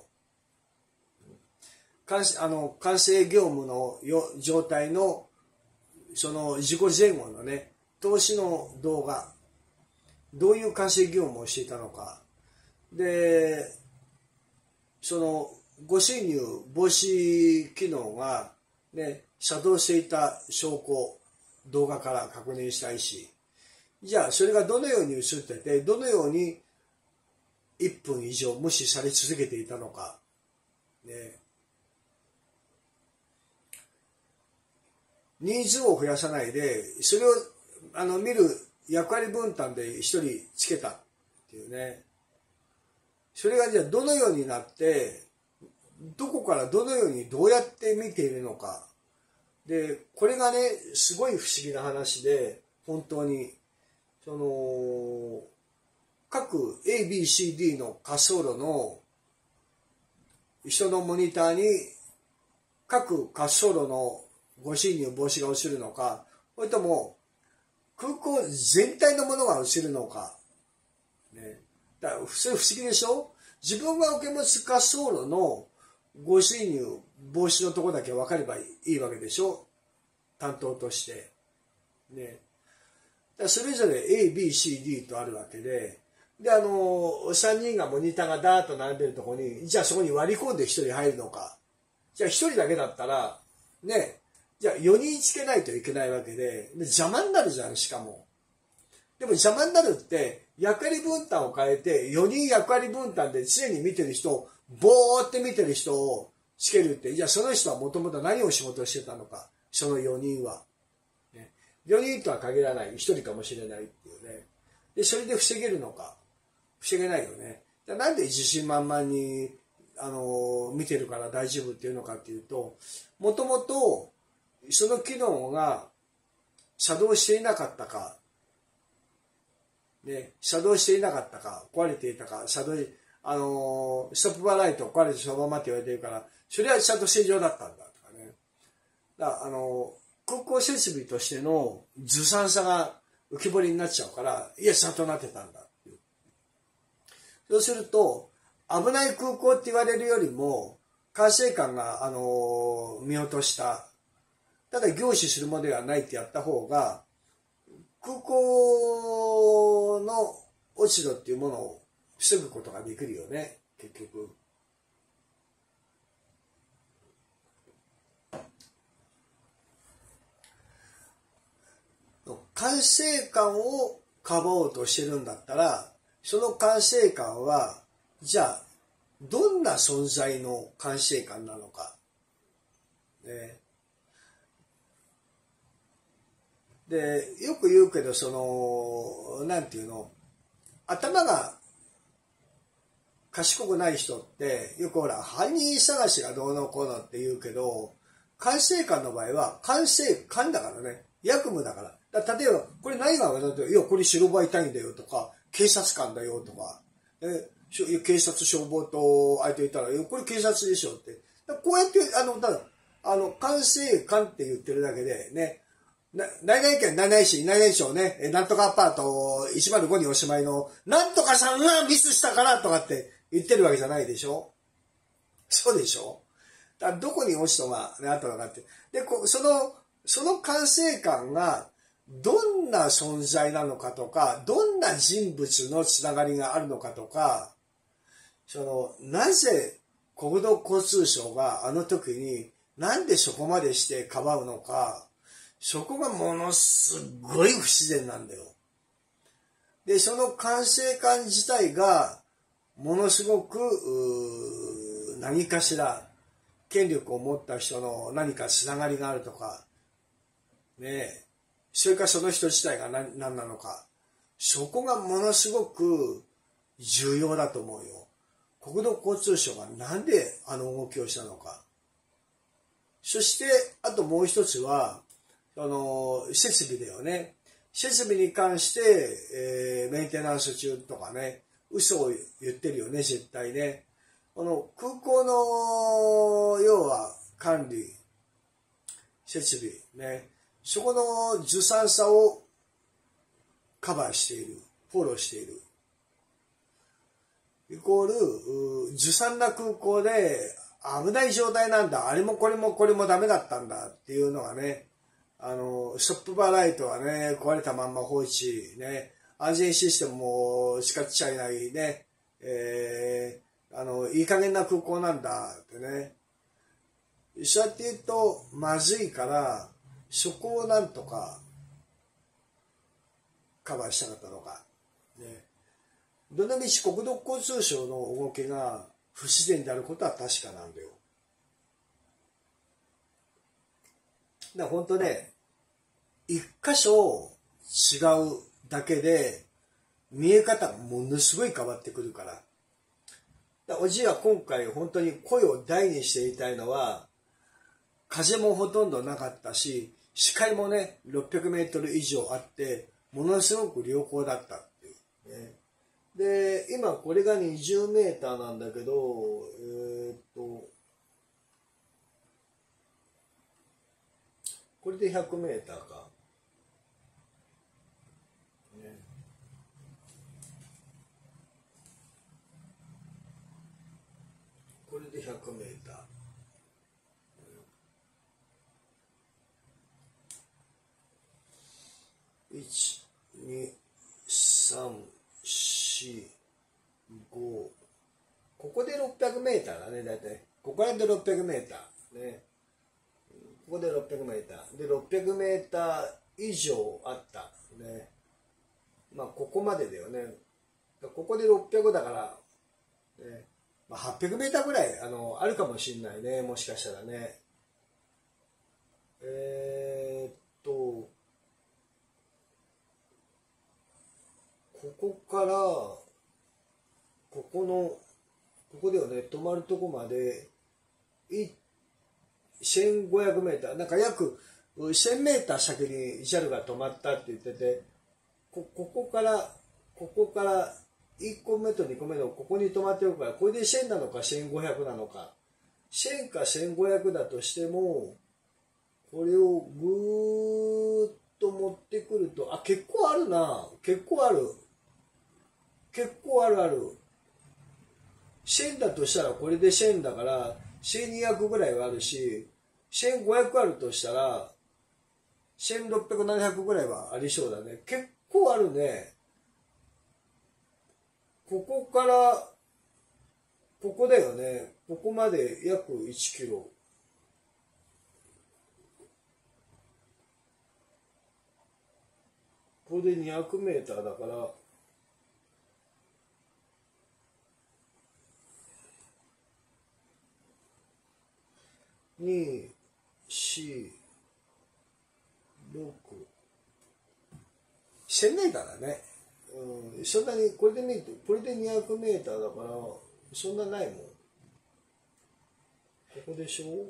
完成業務の状態の、その事故前後のね、投資の動画、どういう完成業務をしていたのか。で、その、誤進入防止機能が、ね、作動していた証拠、動画から確認したいし、じゃあそれがどのように映ってて、どのように1分以上無視され続けていたのか、ね、人数を増やさないで、それを見る役割分担で1人つけたっていうね。それがじゃあどのようになって、どこからどのようにどうやって見ているのか。で、これがね、すごい不思議な話で、本当に、各 A、B、C、D の滑走路の人のモニターに、各滑走路の誤進入防止が映るのか、それとも空港全体のものが映るのか。ね、 だからそれ不思議でしょ。自分が受け持つ滑走路の誤進入防止のところだけ分かればいいわけでしょ、担当としてね。だからそれぞれ A、B、C、D とあるわけで、で3人がモニターがダーッと並んでるところに、じゃあそこに割り込んで1人入るのか、じゃあ1人だけだったらね、じゃあ4人つけないといけないわけで、邪魔になるじゃん。しかもでも邪魔になるって役割分担を変えて、4人役割分担で常に見てる人を、ぼーって見てる人をつけるって、じゃあその人はもともと何を仕事をしてたのか、その4人は。ね、4人とは限らない、1人かもしれないっていうね。で、それで防げるのか、防げないよね。なんで自信満々に、見てるから大丈夫っていうのかっていうと、もともとその機能が作動していなかったか、ね、作動していなかったか、壊れていたか、ストップバーライト壊れてそのままって言われてるから、それはちゃんと正常だったんだとかね。だから空港設備としてのずさんさが浮き彫りになっちゃうから、いや、ちゃんとなってたんだっていう。そうすると、危ない空港って言われるよりも、管制官が、見落とした、ただ凝視するものではないってやった方が、空港の落ち度っていうものを防ぐことができるよね、結局。管制官をかばおうとしてるんだったら、その管制官は、じゃあ、どんな存在の管制官なのか。ね、で、よく言うけど、なんていうの、頭が賢くない人って、よくほら、犯人探しがどうのこうのって言うけど、管制官の場合は、管制官だからね、役務だから。例えば、これ何が分かって、いや、これ白バイ隊員だよとか、警察官だよとか、警察消防と相手言ったら、これ警察でしょって。こうやって、ただ、管制官って言ってるだけでね、何々県、何々市、何々町ね、なんとかアパート105におしまいの、なんとかさんがミスしたからとかって言ってるわけじゃないでしょ。そうでしょ。だからどこに落ち度が、ね、あったのかって。で、その管制官がどんな存在なのかとか、どんな人物のつながりがあるのかとか、なぜ国土交通省があの時になんでそこまでしてかばうのか、そこがものすごい不自然なんだよ。で、その管制官自体がものすごく何かしら権力を持った人の何かつながりがあるとか、ねえ、それからその人自体が何なのか、そこがものすごく重要だと思うよ。国土交通省がなんであの動きをしたのか。そして、あともう一つは、設備だよね。設備に関して、メンテナンス中とかね、嘘を言ってるよね、絶対ね。空港の、要は管理、設備ね、そこのずさんさをカバーしている、フォローしている。イコール、ずさんな空港で危ない状態なんだ。あれもこれもこれもダメだったんだっていうのがね、ストップバーライトはね、壊れたまんま放置、ね、安全システムも使っちゃいないね、いい加減な空港なんだってね。そうやって言うとまずいから、そこをなんとかカバーしたかったのか。ね、どのみち国土交通省の動きが不自然であることは確かなんだよ。だから本当ね、一箇所違うだけで見え方がものすごい変わってくるから。だからおじいは今回本当に声を大にして言いたいのは、風もほとんどなかったし、視界もね、600メートル以上あって、ものすごく良好だったっていうね。で、今これが20メーターなんだけど、これで100メーターか。ね、 で100メーター。1、2、3、4、5。ここで600メーターだね、だいたい。ここら辺で600メーター。ね。ここで600メーター。で、600メーター以上あった。ね。まあ、ここまでだよね。ここで600だから、ね。まあ、800メーターぐらい、あるかもしれないね。もしかしたらね。ここから、ここだよね、止まるとこまで、1500メーター、なんか約1000メーター先に JAL が止まったって言ってて、ここから1個目と2個目のここに止まってるから、これで1000なのか1500なのか。1000か1500だとしても、これをぐーっと持ってくると、結構あるな。結構ある。1000だとしたらこれで1000だから1200ぐらいはあるし、1500あるとしたら1600、700ぐらいはありそうだね。結構あるね。ここからここだよね。ここまで約1キロ。これで200メーターだから、2、4、6、1000メーターだね。そんなに、これで見ると、これで200メーターだから、そんなないもん。ここでしょ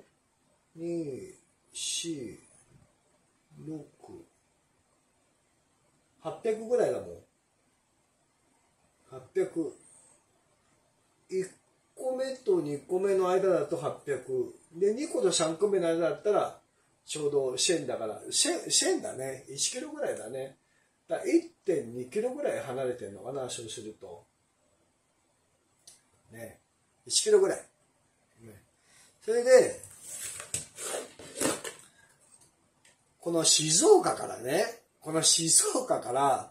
?2、4、6、800ぐらいだもん。800。1個目と2個目の間だと800。で、2個と3個目の間だったら、ちょうど1000だから、1000だね。1キロぐらいだね。だから 1.2 キロぐらい離れてるのかな、そうすると。ね。1キロぐらい。ね、それで、この静岡から、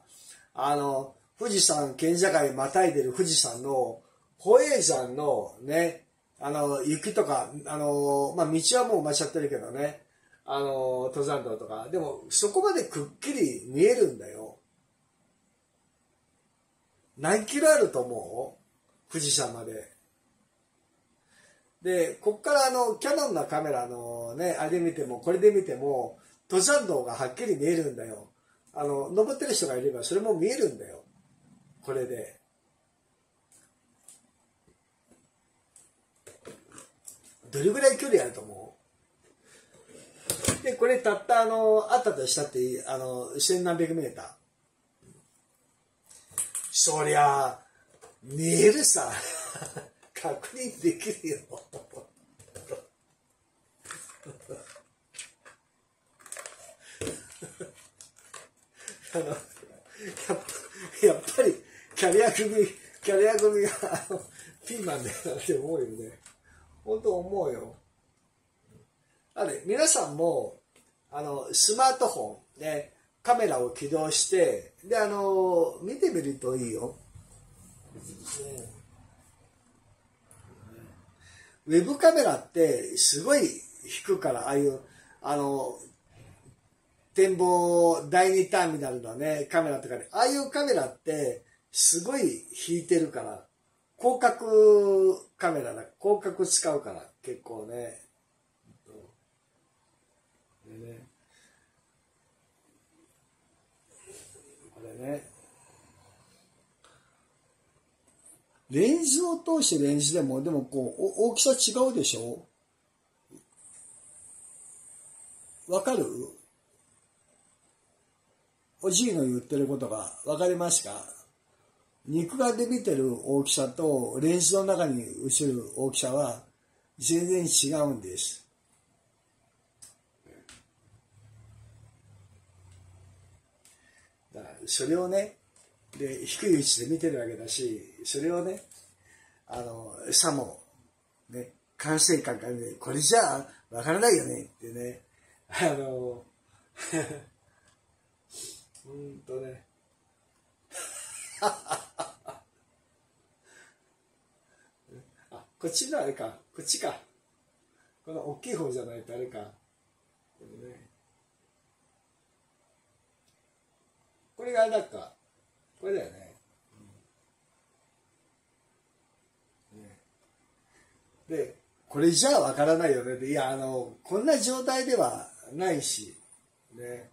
富士山県境またいでる富士山の保栄山のね、雪とか、まあ、道はもう埋まっちゃってるけどね、登山道とか、でもそこまでくっきり見えるんだよ。何キロあると思う？富士山まで。で、こっからキャノンのカメラのね、あれ見ても、これで見ても、登山道がはっきり見えるんだよ。登ってる人がいればそれも見えるんだよ。これで。どれぐらい距離あると思う？で、これたったあったとしたっていい、千何百メーター。そりゃ、見えるさ。確認できるよ。やっぱりキャリア組がピーマンだよなって思うよね。本当思うよ。皆さんもスマートフォンでカメラを起動してで見てみるといいよ。ウェブカメラってすごい引くから、ああいう展望第2ターミナルのね、カメラとかで、ああいうカメラってすごい引いてるから、広角カメラだ、広角使うから結構ね。でね、これね、レンズを通してレンズでも、こう大きさ違うでしょ？わかる？おじいの言ってることがわかりますか？肉眼で見てる大きさとレンズの中に映る大きさは全然違うんです。だからそれをね、で低い位置で見てるわけだし、それをね、さもね、 管制官がね、これじゃあわからないよねってね、ね、こっちのあれか、こっちか。この大きい方じゃないとあれか。これがあれだっか。これだよね。で、これじゃあわからないよね。いや、こんな状態ではないし、ね。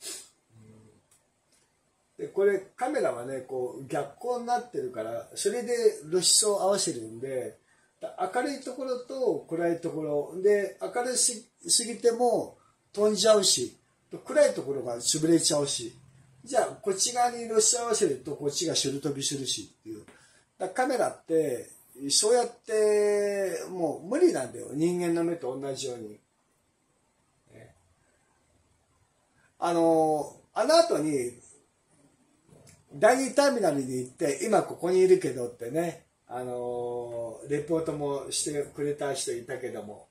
で、これカメラはね、こう逆光になってるから、それで露出を合わせるんで、明るいところと暗いところで、明るすぎても飛んじゃうし、暗いところが潰れちゃうし、じゃあこっち側に露出合わせるとこっちがシュル飛びするしっていう。カメラってそうやってもう無理なんだよ、人間の目と同じように。あの後に第2ターミナルに行って今ここにいるけどってね、レポートもしてくれた人いたけども、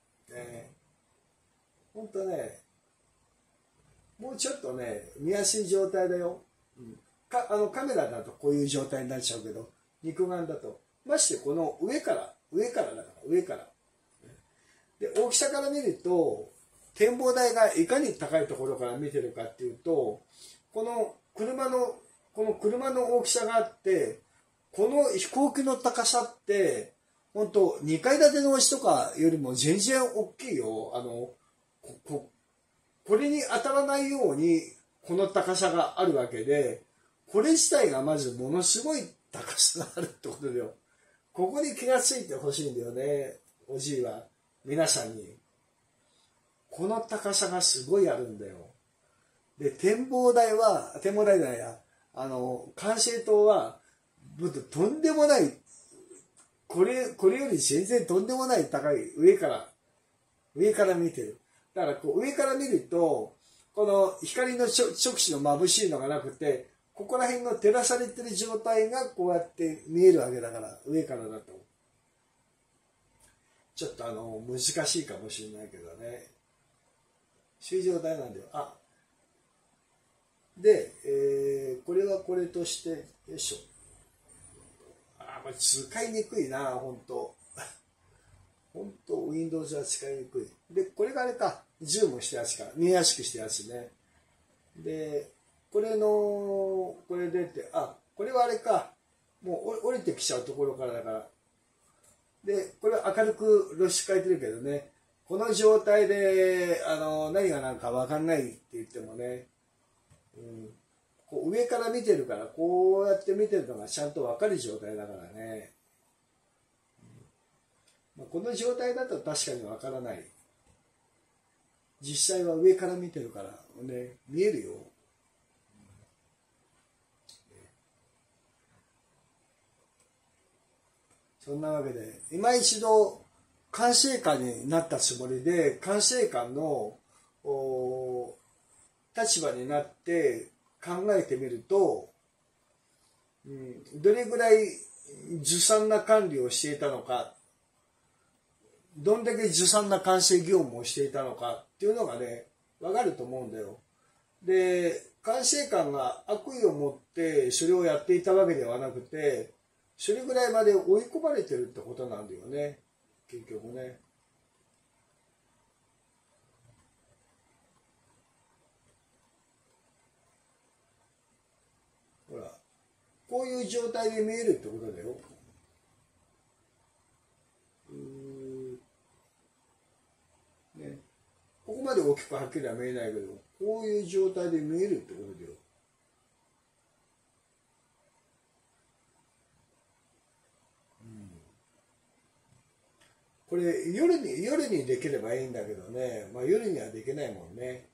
ほんとね、もうちょっとね見やすい状態だよ。カメラだとこういう状態になっちゃうけど、肉眼だとましてこの上からだから上からで、大きさから見ると展望台がいかに高いところから見てるかっていうと、この車の大きさがあって、この飛行機の高さって本当2階建てのお家とかよりも全然大きいよ。これに当たらないようにこの高さがあるわけで、これ自体がまずものすごい高さがあるってことだよ。ここに気がついてほしいんだよね、おじいは皆さんに。この高さがすごいあるんだよ。で、展望台じゃないや、管制塔はとんでもない、これより全然とんでもない高い上から見てる。だからこう上から見ると、この光の直視の眩しいのがなくて、ここら辺の照らされてる状態がこうやって見えるわけだから、上からだと。ちょっと難しいかもしれないけどね。そういう状態なんだよ。で、これはこれとして、よいしょ。使いにくいな、本当Windows は使いにくい。で、これがあれか、ズームしてやつか、見やすくしてやつね。で、これでって、これはあれか、もう降りてきちゃうところからだから。で、これは明るく露出変えてるけどね、この状態で、何が何か分かんないって言ってもね、こう上から見てるから、こうやって見てるのがちゃんと分かる状態だからね。この状態だと確かに分からない。実際は上から見てるから、ね、見えるよ。そんなわけで、今一度管制官になったつもりで、管制官の立場になって考えてみると、どれぐらいずさんな管理をしていたのか、どんだけずさんな監視業務をしていたのかっていうのがね、わかると思うんだよ。で、管制官が悪意を持ってそれをやっていたわけではなくて、それぐらいまで追い込まれてるってことなんだよね、結局ね。ほら、こういう状態で見えるってことだよ。ね、ここまで大きくはっきりは見えないけど、こういう状態で見えるってことだよ。これ夜にできればいいんだけどね、夜にはできないもんね。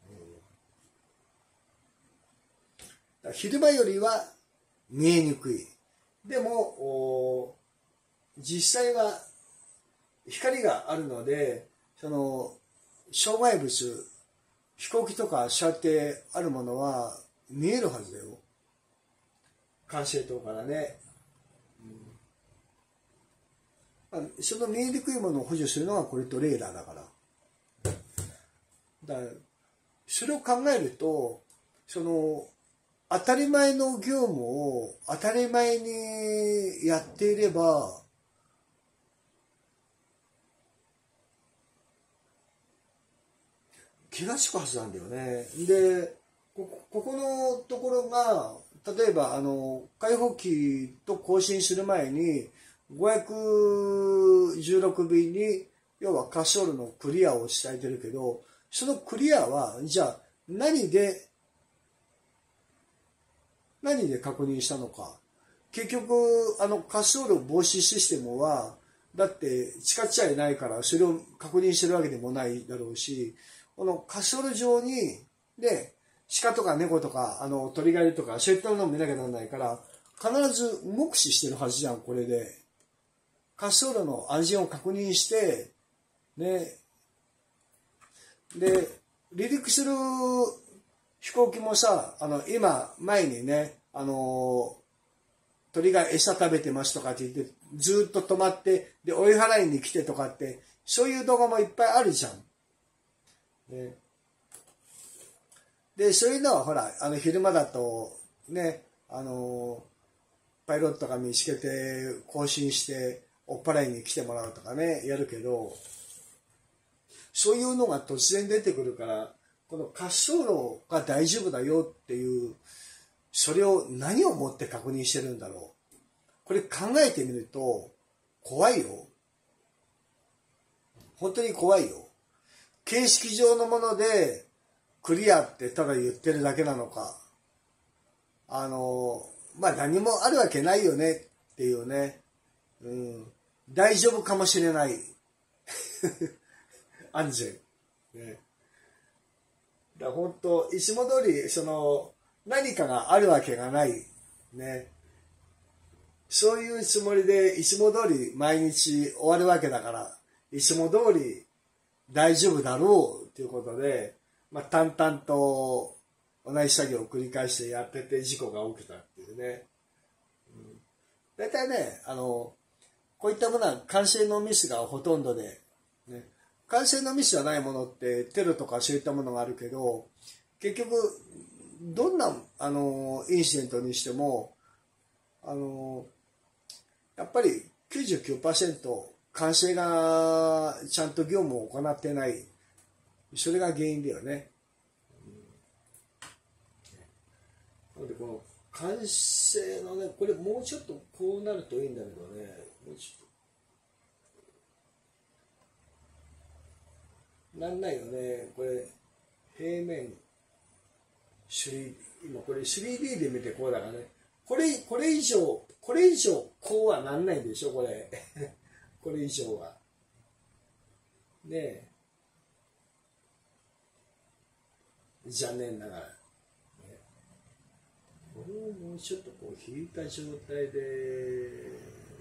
昼間よりは見えにくい。でも実際は光があるので、その障害物、飛行機とかそうやってあるものは見えるはずだよ、管制塔からね。 その見えにくいものを補助するのがこれとレーダーだから。だからそれを考えると、その当たり前の業務を当たり前にやっていれば、気がつくはずなんだよね。で、ここのところが、例えば開放機と更新する前に516便に要は滑走路のクリアを伝えてるけど、そのクリアはじゃあ何で確認したのか。結局滑走路防止システムはだって使っちゃいないからそれを確認してるわけでもないだろうし、この滑走路上にで鹿とか猫とか鳥がいるとかそういったものを見なきゃならないから必ず目視してるはずじゃん。これで滑走路の安全を確認してね、で離陸する飛行機もさ、今前にね鳥が餌食べてますとかって言ってずっと止まってで追い払いに来てとかってそういう動画もいっぱいあるじゃん。ね、でそういうのはほら昼間だとねパイロットが見つけて更新して追っ払いに来てもらうとかねやるけど、そういうのが突然出てくるからこの滑走路が大丈夫だよっていうそれを何をもって確認してるんだろう。これ考えてみると怖いよ。本当に怖いよ。形式上のものでクリアってただ言ってるだけなのか、何もあるわけないよねっていうね、大丈夫かもしれない安全ね。だから本当いつも通り何かがあるわけがないね。そういうつもりでいつも通り毎日終わるわけだから、いつも通り大丈夫だろうということで、淡々と同じ作業を繰り返してやってて事故が起きたっていうね。大体ね、こういったものは完成のミスがほとんどで、ね、完成のミスじゃないものってテロとかそういったものがあるけど、結局どんなインシデントにしてもやっぱり 99% 完成がちゃんと業務を行ってない、それが原因だよね。なのでこの完成のね、これもうちょっとこうなるといいんだけどね、もうちょっとなんないよね。これ平面今これ 3D で見てこうだからね、これ以上こうはなんないんでしょこれこれ以上はねえ、残念ながら、ね、これをもうちょっとこう引いた状態で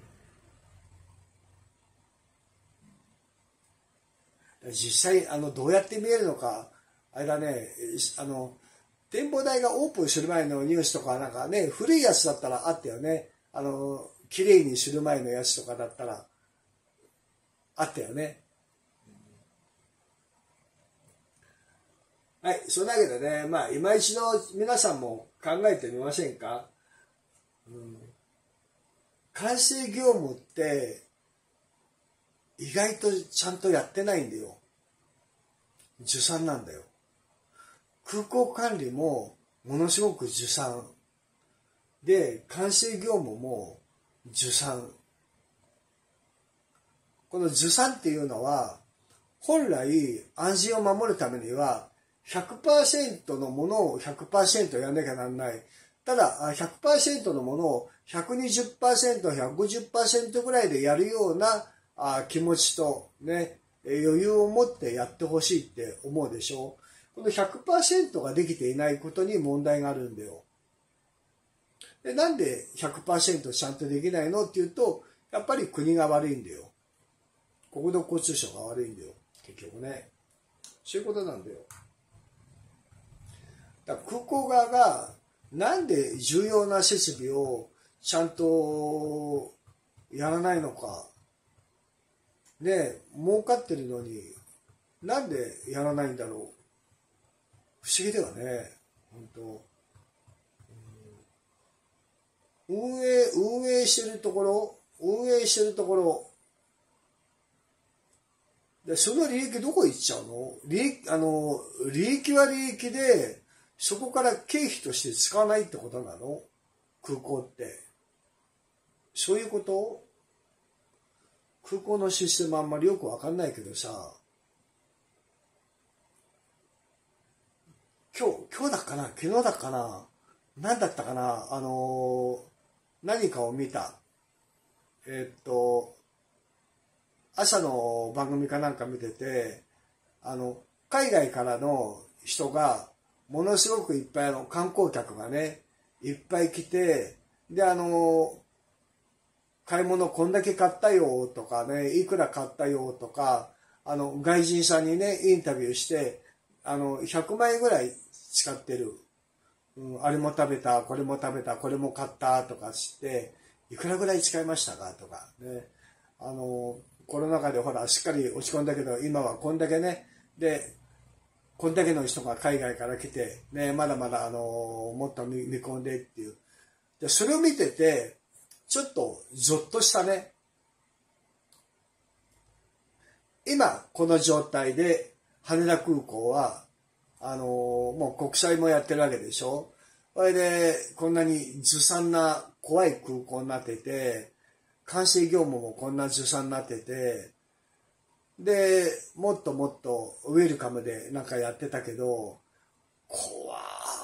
実際どうやって見えるのかあれだね。展望台がオープンする前のニュースとかなんかね、古いやつだったらあったよね。綺麗にする前のやつとかだったらあったよね。はい、そんなわけでね、今一度皆さんも考えてみませんか。完成業務って意外とちゃんとやってないんだよ。ずさんなんだよ。空港管理もものすごくずさんで、完成業務もずさん。このずさんっていうのは本来安全を守るためには 100% のものを 100% やんなきゃなんない。ただ 100% のものを 120%、150% ぐらいでやるような気持ちとね、余裕を持ってやってほしいって思うでしょ。この 100% ができていないことに問題があるんだよ。で、なんで 100% ちゃんとできないのっていうと、やっぱり国が悪いんだよ。国土交通省が悪いんだよ。結局ね。そういうことなんだよ。だから空港側がなんで重要な設備をちゃんとやらないのか。 ね、儲かってるのに、なんでやらないんだろう。不思議だよね、本当。運営してるところ、でその利益どこ行っちゃうの？利益は利益で、そこから経費として使わないってことなの？空港って。そういうこと？空港のシステムあんまりよくわかんないけどさ、今日だっかな、昨日だっかな、何だったかな、何かを見た。朝の番組かなんか見てて、海外からの人が、ものすごくいっぱい観光客がね、いっぱい来て、で、買い物こんだけ買ったよとかね、いくら買ったよとか、外人さんにね、インタビューして、100万円ぐらい使ってる。あれも食べた、これも食べた、これも買ったとかして、いくらぐらい使いましたかとかね。コロナ禍でほら、しっかり落ち込んだけど、今はこんだけね、で、こんだけの人が海外から来て、ね、まだまだもっと見込んでっていう。で、それを見てて、ちょっとゾッとしたね。今、この状態で、羽田空港は、もう国際もやってるわけでしょ。それで、こんなにずさんな怖い空港になってて、管制業務もこんなずさんになってて、で、もっともっとウェルカムでなんかやってたけど、怖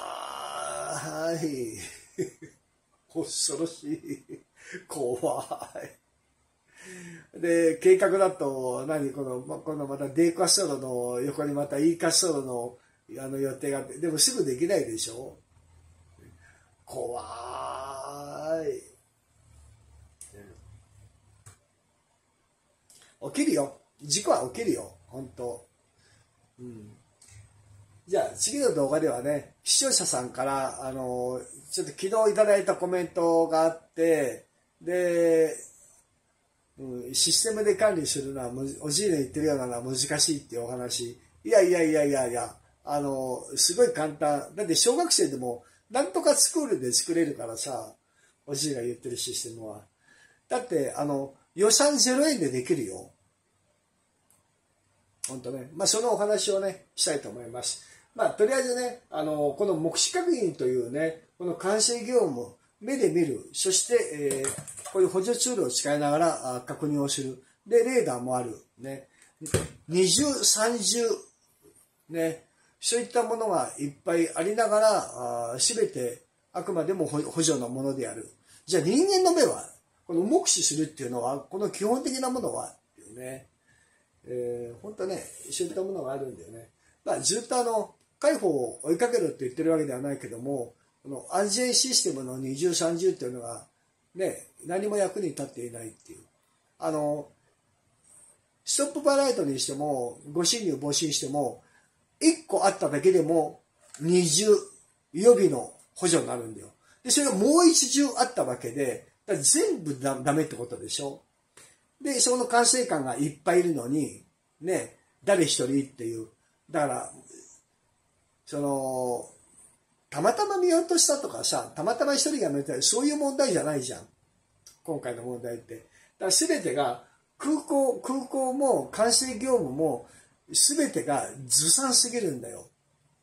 い。恐ろしい。怖い。で、計画だと、このまた D 滑走路の横にまた E 滑走路の予定があって、でもすぐできないでしょ。怖い。起きるよ。事故は起きるよ。本当。じゃあ次の動画ではね、視聴者さんからちょっと昨日いただいたコメントがあって、で、システムで管理するのはおじいの言ってるようなのは難しいっていうお話。いや、すごい簡単。だって小学生でもなんとかスクールで作れるからさ、おじいが言ってるシステムは。だって予算0円でできるよ。本当ね。そのお話をね、したいと思います。とりあえずね、この目視確認というね、この管制業務、目で見る。そして、こういう補助ツールを使いながら確認をする。で、レーダーもある。ね。二重、三重、ね。そういったものがいっぱいありながら、すべてあくまでも補助のものである。じゃあ人間の目は、この目視するっていうのは、この基本的なものは、っていうね。本当ね、そういったものがあるんだよね。ずっと介抱を追いかけるって言ってるわけではないけども、この安全システムの二重三重っていうのが、ね、何も役に立っていないっていう。ストップバライトにしても、誤進入防止にしても、1個あっただけでも、二重予備の補助になるんだよ。で、それがもう一重あったわけで、全部ダメってことでしょ。で、その管制官がいっぱいいるのに、ね、誰一人っていう。だから、たまたま見落としたとかさ、たまたま一人が見たい、そういう問題じゃないじゃん。今回の問題って。だから全てが、空港も管制業務も、全てがずさんすぎるんだよ。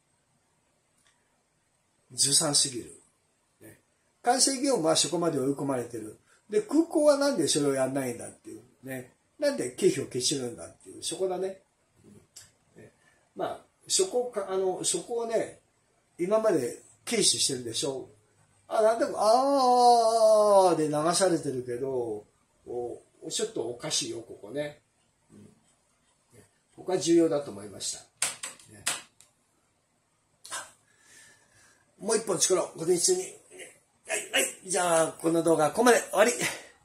ずさんすぎる。ね、管制業務はそこまで追い込まれてる。で、空港はなんでそれをやんないんだっていう。ね。なんで経費を消してるんだっていう。そこだね。そこをね、今まで軽視してるでしょ。なんでも、で流されてるけど、ちょっとおかしいよ、ここね。ここは重要だと思いました。ね、もう一本作ろう、午前中に。はい、じゃあ、この動画はここまで終わり。